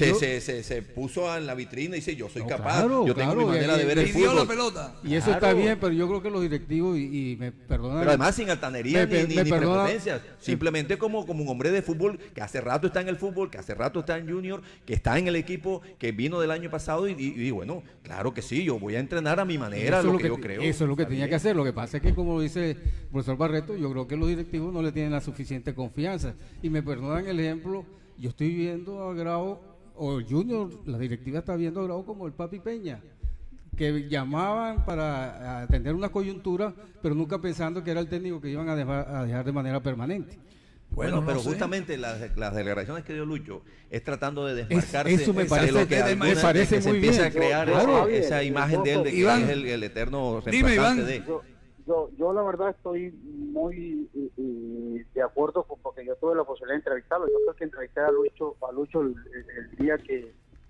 Se puso en la vitrina y dice, yo soy capaz, yo tengo mi manera de ver el fútbol. La pelota. Y eso está bien, pero yo creo que los directivos, y me perdonan. Pero además sin altanería ni prepotencias. Simplemente como un hombre de fútbol que hace rato está en el fútbol, que hace rato está en Junior, que está en el equipo, que vino del año pasado y bueno, claro que sí, yo voy a entrenar a mi manera, lo que yo creo. Eso es lo que tenía que hacer. Lo que pasa es que, como dice el profesor Barreto, yo creo que los directivos no le tienen la suficiente confianza. Y me perdonan el ejemplo, yo estoy viendo a Grau, o el Junior, la directiva está viendo a Grau como el Papi Peña, que llamaban para atender una coyuntura, pero nunca pensando que era el técnico que iban a dejar de manera permanente. Bueno, pero justamente las declaraciones que dio Lucho es tratando de desmarcarse. Eso me parece muy bien. Se empieza a crear esa imagen de él, de que Iván, es el eterno representante de... Yo la verdad estoy muy de acuerdo porque yo tuve la posibilidad de entrevistarlo. Yo creo que entrevisté a Lucho el día que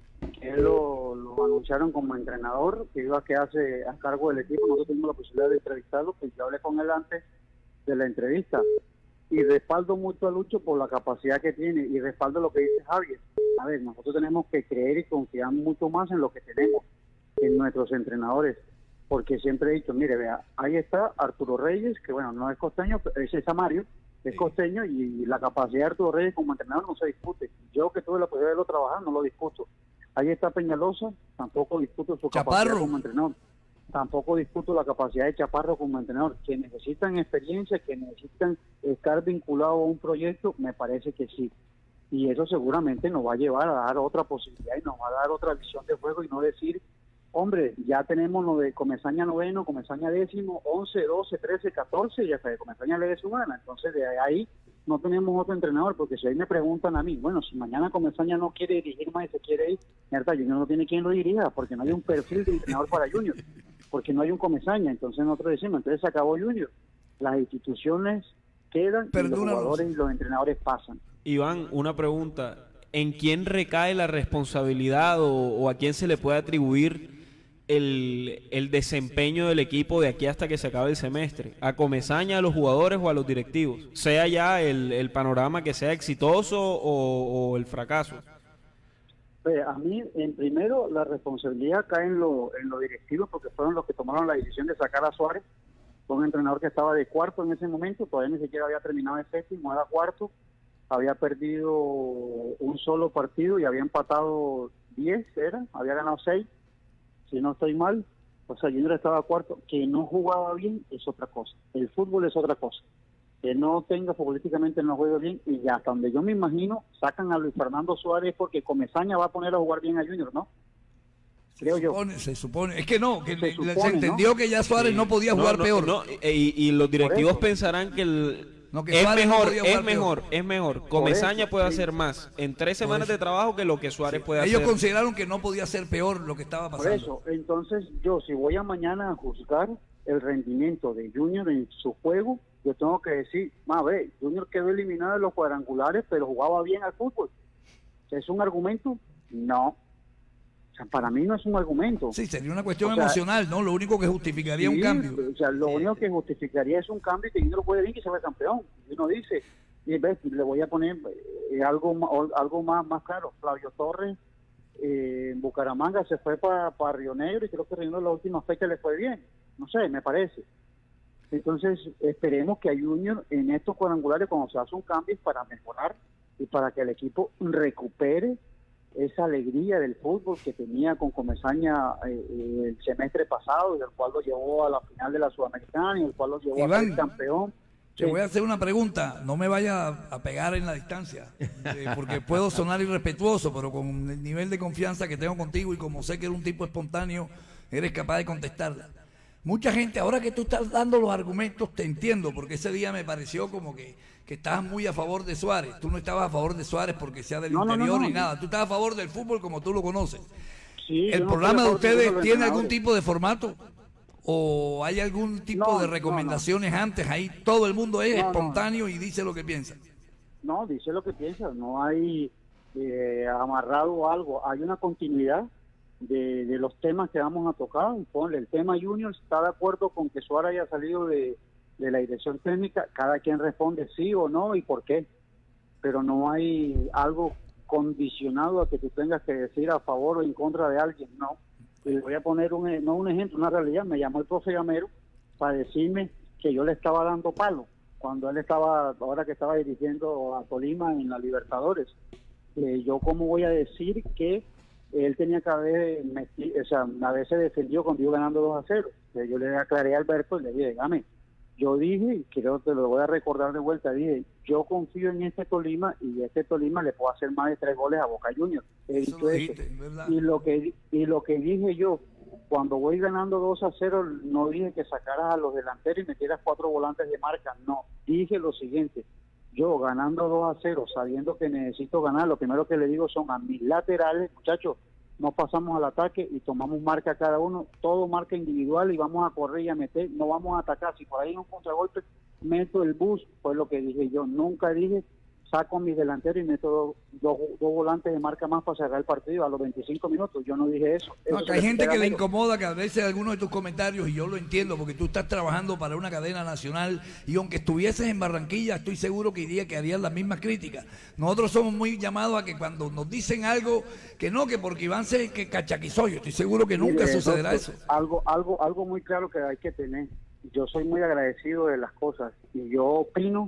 él lo anunciaron como entrenador, que iba a quedarse a cargo del equipo. Nosotros tuvimos la posibilidad de entrevistarlo, pues yo hablé con él antes de la entrevista. Y respaldo mucho a Lucho por la capacidad que tiene, y respaldo lo que dice Javier. A ver, nosotros tenemos que creer y confiar mucho más en lo que tenemos, en nuestros entrenadores. Porque siempre he dicho, mire, vea, ahí está Arturo Reyes, que bueno, no es costeño, ese es Samario, es costeño, y la capacidad de Arturo Reyes como entrenador no se discute. Yo que tuve la posibilidad de verlo trabajar, no lo discuto. Ahí está Peñalosa, tampoco discuto su capacidad como entrenador. Tampoco discuto la capacidad de Chaparro como entrenador. Que necesitan experiencia, que necesitan estar vinculados a un proyecto, me parece que sí. Y eso seguramente nos va a llevar a dar otra posibilidad y nos va a dar otra visión de juego, y no decir, hombre, ya tenemos lo de Comesaña noveno, Comesaña décimo, 11, 12, 13, 14, y hasta de Comesaña le dé su gana. Entonces de ahí no tenemos otro entrenador, porque si ahí me preguntan a mí, bueno, si mañana Comesaña no quiere dirigir más y se quiere ir, mierda, Junior no tiene quien lo dirija, porque no hay un perfil de entrenador para Junior, porque no hay un Comesaña. Entonces nosotros decimos, entonces se acabó Junior. Las instituciones quedan y los jugadores y los entrenadores pasan. Iván, una pregunta, ¿en quién recae la responsabilidad o a quién se le puede atribuir el desempeño del equipo de aquí hasta que se acabe el semestre? ¿A Comesaña, a los jugadores o a los directivos? Sea ya el panorama que sea exitoso o el fracaso. A mí, en primero, la responsabilidad cae en los directivos, porque fueron los que tomaron la decisión de sacar a Suárez, un entrenador que estaba de cuarto en ese momento, todavía ni siquiera había terminado de séptimo, era cuarto, había perdido un solo partido y había empatado 10, había ganado 6. Si no estoy mal, o sea, Junior estaba cuarto. Que no jugaba bien es otra cosa. El fútbol es otra cosa. que no tenga futbolísticamente no juegue bien, y hasta donde yo me imagino sacan a Luis Fernando Suárez porque Comesaña va a poner a jugar bien a Junior, ¿no? Creo se supone, es que no, que se entendió, ¿no? Que ya Suárez no podía jugar peor. Y los directivos pensarán que es mejor. Comesaña puede hacer más en 3 semanas de trabajo que lo que Suárez puede hacer. Ellos consideraron que no podía ser peor lo que estaba pasando. Por eso, entonces yo si voy a mañana a juzgar el rendimiento de Junior en su juego, yo tengo que decir, Junior quedó eliminado de los cuadrangulares, pero jugaba bien al fútbol. ¿Es un argumento? No. O sea, para mí no es un argumento. Sí, sería una cuestión emocional, ¿no? Lo único que justificaría un cambio. O sea, lo único que justificaría es un cambio y que Junior puede ir y se va campeón. Y uno dice, y ves, le voy a poner algo más claro. Flavio Torres en Bucaramanga se fue para Río Negro y creo que Río Negro la última fecha le fue bien. No sé, me parece. Entonces, esperemos que a Junior en estos cuadrangulares, cuando se hace un cambio, para mejorar y para que el equipo recupere esa alegría del fútbol que tenía con Comesaña el semestre pasado, y el cual lo llevó a la final de la Sudamericana y el cual lo llevó a ser campeón. Te voy a hacer una pregunta, no me vaya a pegar en la distancia, porque puedo sonar irrespetuoso, pero con el nivel de confianza que tengo contigo y como sé que eres un tipo espontáneo, eres capaz de contestarla. Mucha gente, ahora que tú estás dando los argumentos, te entiendo, porque ese día me pareció como que estabas muy a favor de Suárez. Tú no estabas a favor de Suárez porque sea del interior ni nada. Tú estás a favor del fútbol como tú lo conoces. Sí, ¿El programa de ustedes tiene algún tipo de formato? ¿O hay algún tipo de recomendaciones antes? Ahí todo el mundo es espontáneo y dice lo que piensa. No, dice lo que piensa. No hay amarrado algo. Hay una continuidad de los temas que vamos a tocar. Ponle, el tema Junior está de acuerdo con que Suárez haya salido de la dirección técnica. Cada quien responde sí o no y por qué. Pero no hay algo condicionado a que tú tengas que decir a favor o en contra de alguien, no. Y voy a poner un ejemplo, una realidad. Me llamó el profe Gamero para decirme que yo le estaba dando palo cuando él estaba, ahora que estaba dirigiendo a Tolima en la Libertadores. Yo cómo voy a decir que él tenía que haber metido, o sea, a veces defendió cuando iba ganando 2-0. Yo le aclaré a Alberto y le dije, dígame, yo dije, creo que lo voy a recordar de vuelta, dije, yo confío en este Tolima y este Tolima le puedo hacer más de 3 goles a Boca Juniors. He dicho eso. Y lo que dije yo, cuando voy ganando 2-0, no dije que sacaras a los delanteros y metieras 4 volantes de marca, no. Dije lo siguiente, yo ganando 2-0, sabiendo que necesito ganar, lo primero que le digo son a mis laterales, muchachos, no pasamos al ataque y tomamos marca cada uno, todo marca individual y vamos a correr y a meter, no vamos a atacar. Si por ahí hay un contragolpe, meto el bus, fue lo que dije yo. Nunca dije, saco a mis delanteros y meto dos volantes de marca más para cerrar el partido a los 25 minutos. Yo no dije eso. No, hay gente que le incomoda que a veces algunos de tus comentarios, y yo lo entiendo porque tú estás trabajando para una cadena nacional y aunque estuvieses en Barranquilla, estoy seguro que harías las mismas críticas. Nosotros somos muy llamados a que cuando nos dicen algo, que no, que porque Iván se que cachaquizó, yo estoy seguro que nunca sucederá eso. Algo muy claro que hay que tener. Yo soy muy agradecido de las cosas y yo opino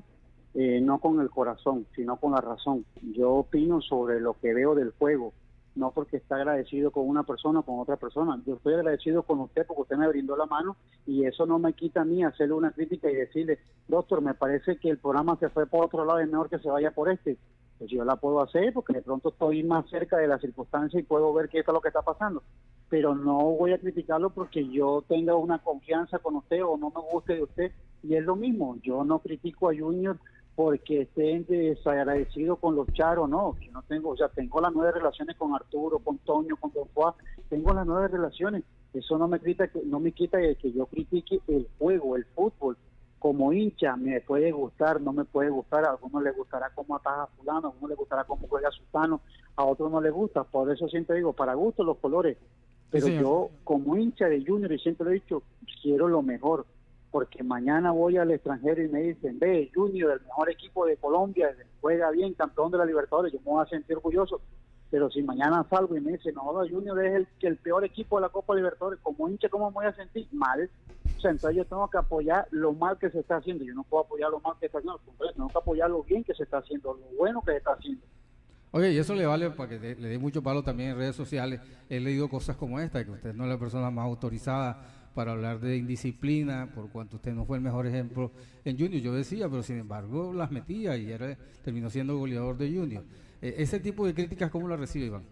no con el corazón, sino con la razón. Yo opino sobre lo que veo del juego, no porque está agradecido con una persona o con otra persona. Yo estoy agradecido con usted porque usted me brindó la mano y eso no me quita a mí hacerle una crítica y decirle, doctor, me parece que el programa se fue por otro lado, es mejor que se vaya por este. Pues yo la puedo hacer porque de pronto estoy más cerca de la circunstancia y puedo ver qué es lo que está pasando. Pero no voy a criticarlo porque yo tenga una confianza con usted o no me guste de usted. Y es lo mismo, yo no critico a Junior porque estén desagradecido con los charos, no, yo no tengo, o sea, tengo las 9 relaciones con Arturo, con Toño, con Don Juan, tengo las 9 relaciones, eso no me quita que yo critique el juego, el fútbol, como hincha, me puede gustar, no me puede gustar, a algunos les gustará cómo ataja a fulano, a algunos les gustará cómo juega Sultano, a otros no les gusta, por eso siempre digo, para gusto los colores, pero sí, yo como hincha de Junior, y siempre lo he dicho, quiero lo mejor, porque mañana voy al extranjero y me dicen, ve, Junior, el mejor equipo de Colombia, juega bien, campeón de la Libertadores, yo me voy a sentir orgulloso, pero si mañana salgo y me dicen, no, Junior es el peor equipo de la Copa Libertadores, como hincha, ¿cómo me voy a sentir? Mal. O sea, entonces yo tengo que apoyar lo mal que se está haciendo, yo no puedo apoyar lo mal que se está haciendo, tengo que apoyar lo bien que se está haciendo, lo bueno que se está haciendo. Oye, y eso le vale para que le dé mucho palo también en redes sociales. He leído cosas como esta, que usted no es la persona más autorizada para hablar de indisciplina, por cuanto usted no fue el mejor ejemplo en Junior. Yo decía, pero sin embargo las metía y terminó siendo goleador de Junior. Ese tipo de críticas, ¿cómo las recibe, Iván?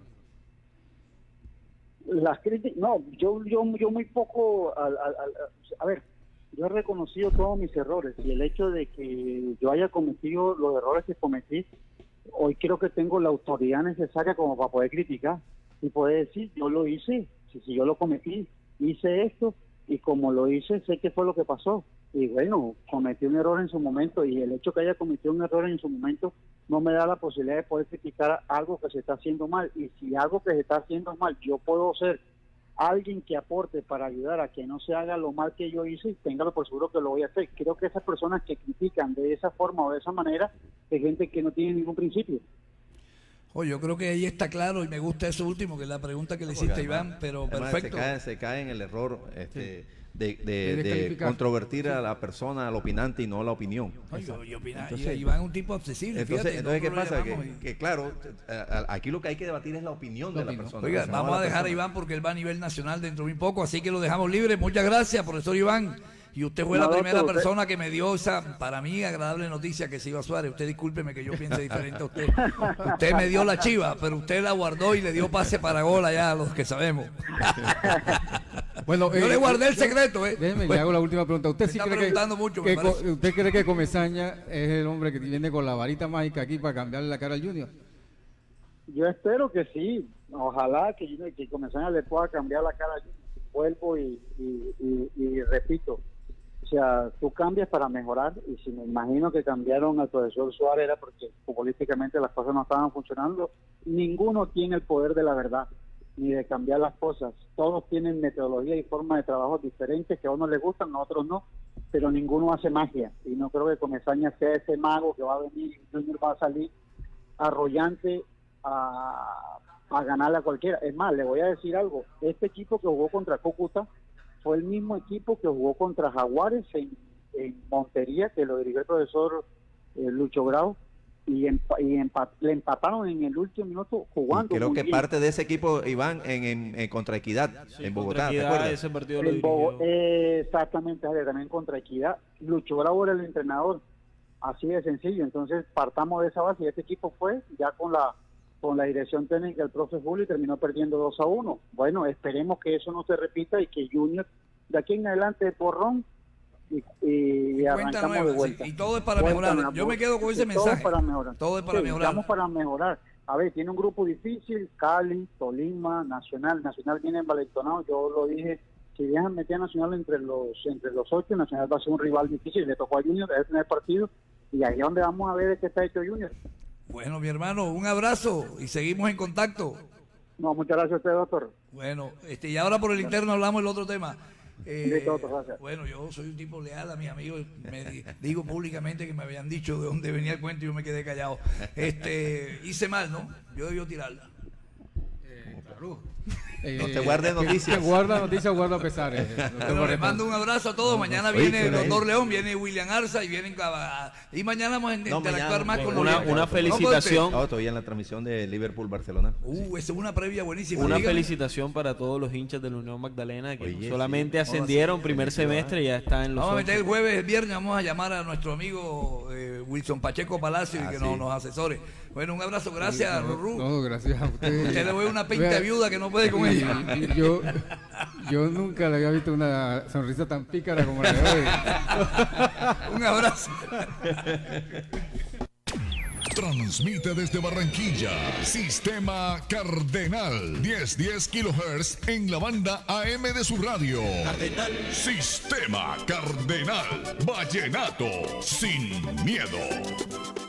Las críticas, no, yo muy poco, a ver, yo he reconocido todos mis errores y el hecho de que yo haya cometido los errores que cometí, hoy creo que tengo la autoridad necesaria como para poder criticar y poder decir, yo lo hice, si yo lo cometí, hice esto, y como lo hice, sé qué fue lo que pasó. Y bueno, cometí un error en su momento, y el hecho que haya cometido un error en su momento no me da la posibilidad de poder criticar algo que se está haciendo mal. Y si algo que se está haciendo mal, yo puedo ser alguien que aporte para ayudar a que no se haga lo mal que yo hice, téngalo por seguro que lo voy a hacer. Creo que esas personas que critican de esa forma o de esa manera es gente que no tiene ningún principio. Oye, yo creo que ahí está claro, y me gusta eso último, que es la pregunta que le hiciste a Iván, pero perfecto. Se cae en el error de controvertir a la persona, al opinante y no a la opinión. Entonces, Iván es un tipo accesible. Entonces ¿qué pasa? Que claro, aquí lo que hay que debatir es la opinión de la persona. Oiga, vamos a dejar a Iván porque él va a nivel nacional dentro de muy poco, así que lo dejamos libre. Muchas gracias, profesor Iván. Y usted fue la primera persona que me dio esa, para mí, agradable noticia que se iba Suárez. Usted discúlpeme que yo piense diferente a usted. Usted me dio la chiva, pero usted la guardó y le dio pase para gol allá a los que sabemos. Bueno, yo le guardé el secreto. Déjeme, le hago la última pregunta. ¿Usted sí cree ¿Usted cree que Comesaña es el hombre que viene con la varita mágica aquí para cambiarle la cara al Junior? Yo espero que sí. Ojalá que Comesaña le pueda cambiar la cara al Junior. Vuelvo y repito. O sea, tú cambias para mejorar, y si me imagino que cambiaron al profesor Suárez era porque futbolísticamente las cosas no estaban funcionando. Ninguno tiene el poder de la verdad, ni de cambiar las cosas. Todos tienen metodología y forma de trabajo diferentes, que a unos les gustan, a otros no, pero ninguno hace magia. Y no creo que Comesaña sea ese mago que va a venir y Junior va a salir arrollante a ganarle a cualquiera. Es más, le voy a decir algo, este equipo que jugó contra Cúcuta fue el mismo equipo que jugó contra Jaguares en Montería, que lo dirigió el profesor Lucho Grau, y le empataron en el último minuto jugando. Creo que parte de ese equipo, Iván, en contra Equidad, en Bogotá, ¿te acuerdas? Ese partido lo dirigió. Exactamente, también contra Equidad. Lucho Grau era el entrenador, así de sencillo. Entonces partamos de esa base, y este equipo fue ya con la dirección técnica del profe Julio y terminó perdiendo 2-1. Bueno, esperemos que eso no se repita y que Junior de aquí en adelante de porrón y arrancamos de vuelta. Y todo es para mejorar. Yo me quedo con ese mensaje. Todo es para mejorar. Todo es para mejorar. Estamos para mejorar. A ver, tiene un grupo difícil, Cali, Tolima, Nacional viene envalentonado. Yo lo dije, si dejan meter a Nacional entre los 8, Nacional va a ser un rival difícil. Le tocó a Junior el primer partido, y ahí es donde vamos a ver de qué está hecho Junior. Bueno, mi hermano, un abrazo y seguimos en contacto. No, muchas gracias a usted, doctor. Bueno, y ahora por el interno hablamos del otro tema. Gracias. Bueno, yo soy un tipo leal a mis amigos. Digo públicamente que me habían dicho de dónde venía el cuento y yo me quedé callado. Hice mal, ¿no? Yo debí tirarla. Claro. No te guardes noticias. Guarda noticias, guarda pesares. Bueno, les mando un abrazo a todos. Mañana viene el doctor León, viene William Arza y vienen y mañana vamos a interactuar más con una felicitación. Todavía en la transmisión de Liverpool-Barcelona. Esa es una previa buenísima. Una felicitación para todos los hinchas de la Unión Magdalena que solamente ascendieron primer semestre y ya están en los. Vamos a meter el jueves, el viernes, vamos a llamar a nuestro amigo Wilson Pacheco Palacio y que nos asesore. Bueno, un abrazo, gracias, Rurú. No, gracias a usted. Usted le voy a una pinta viuda que no puede con ella. Yo nunca le había visto una sonrisa tan pícara como la de hoy. Un abrazo. Transmite desde Barranquilla, Sistema Cardenal, 1010 kHz en la banda AM de su radio. Cardenal. Sistema Cardenal, Vallenato sin miedo.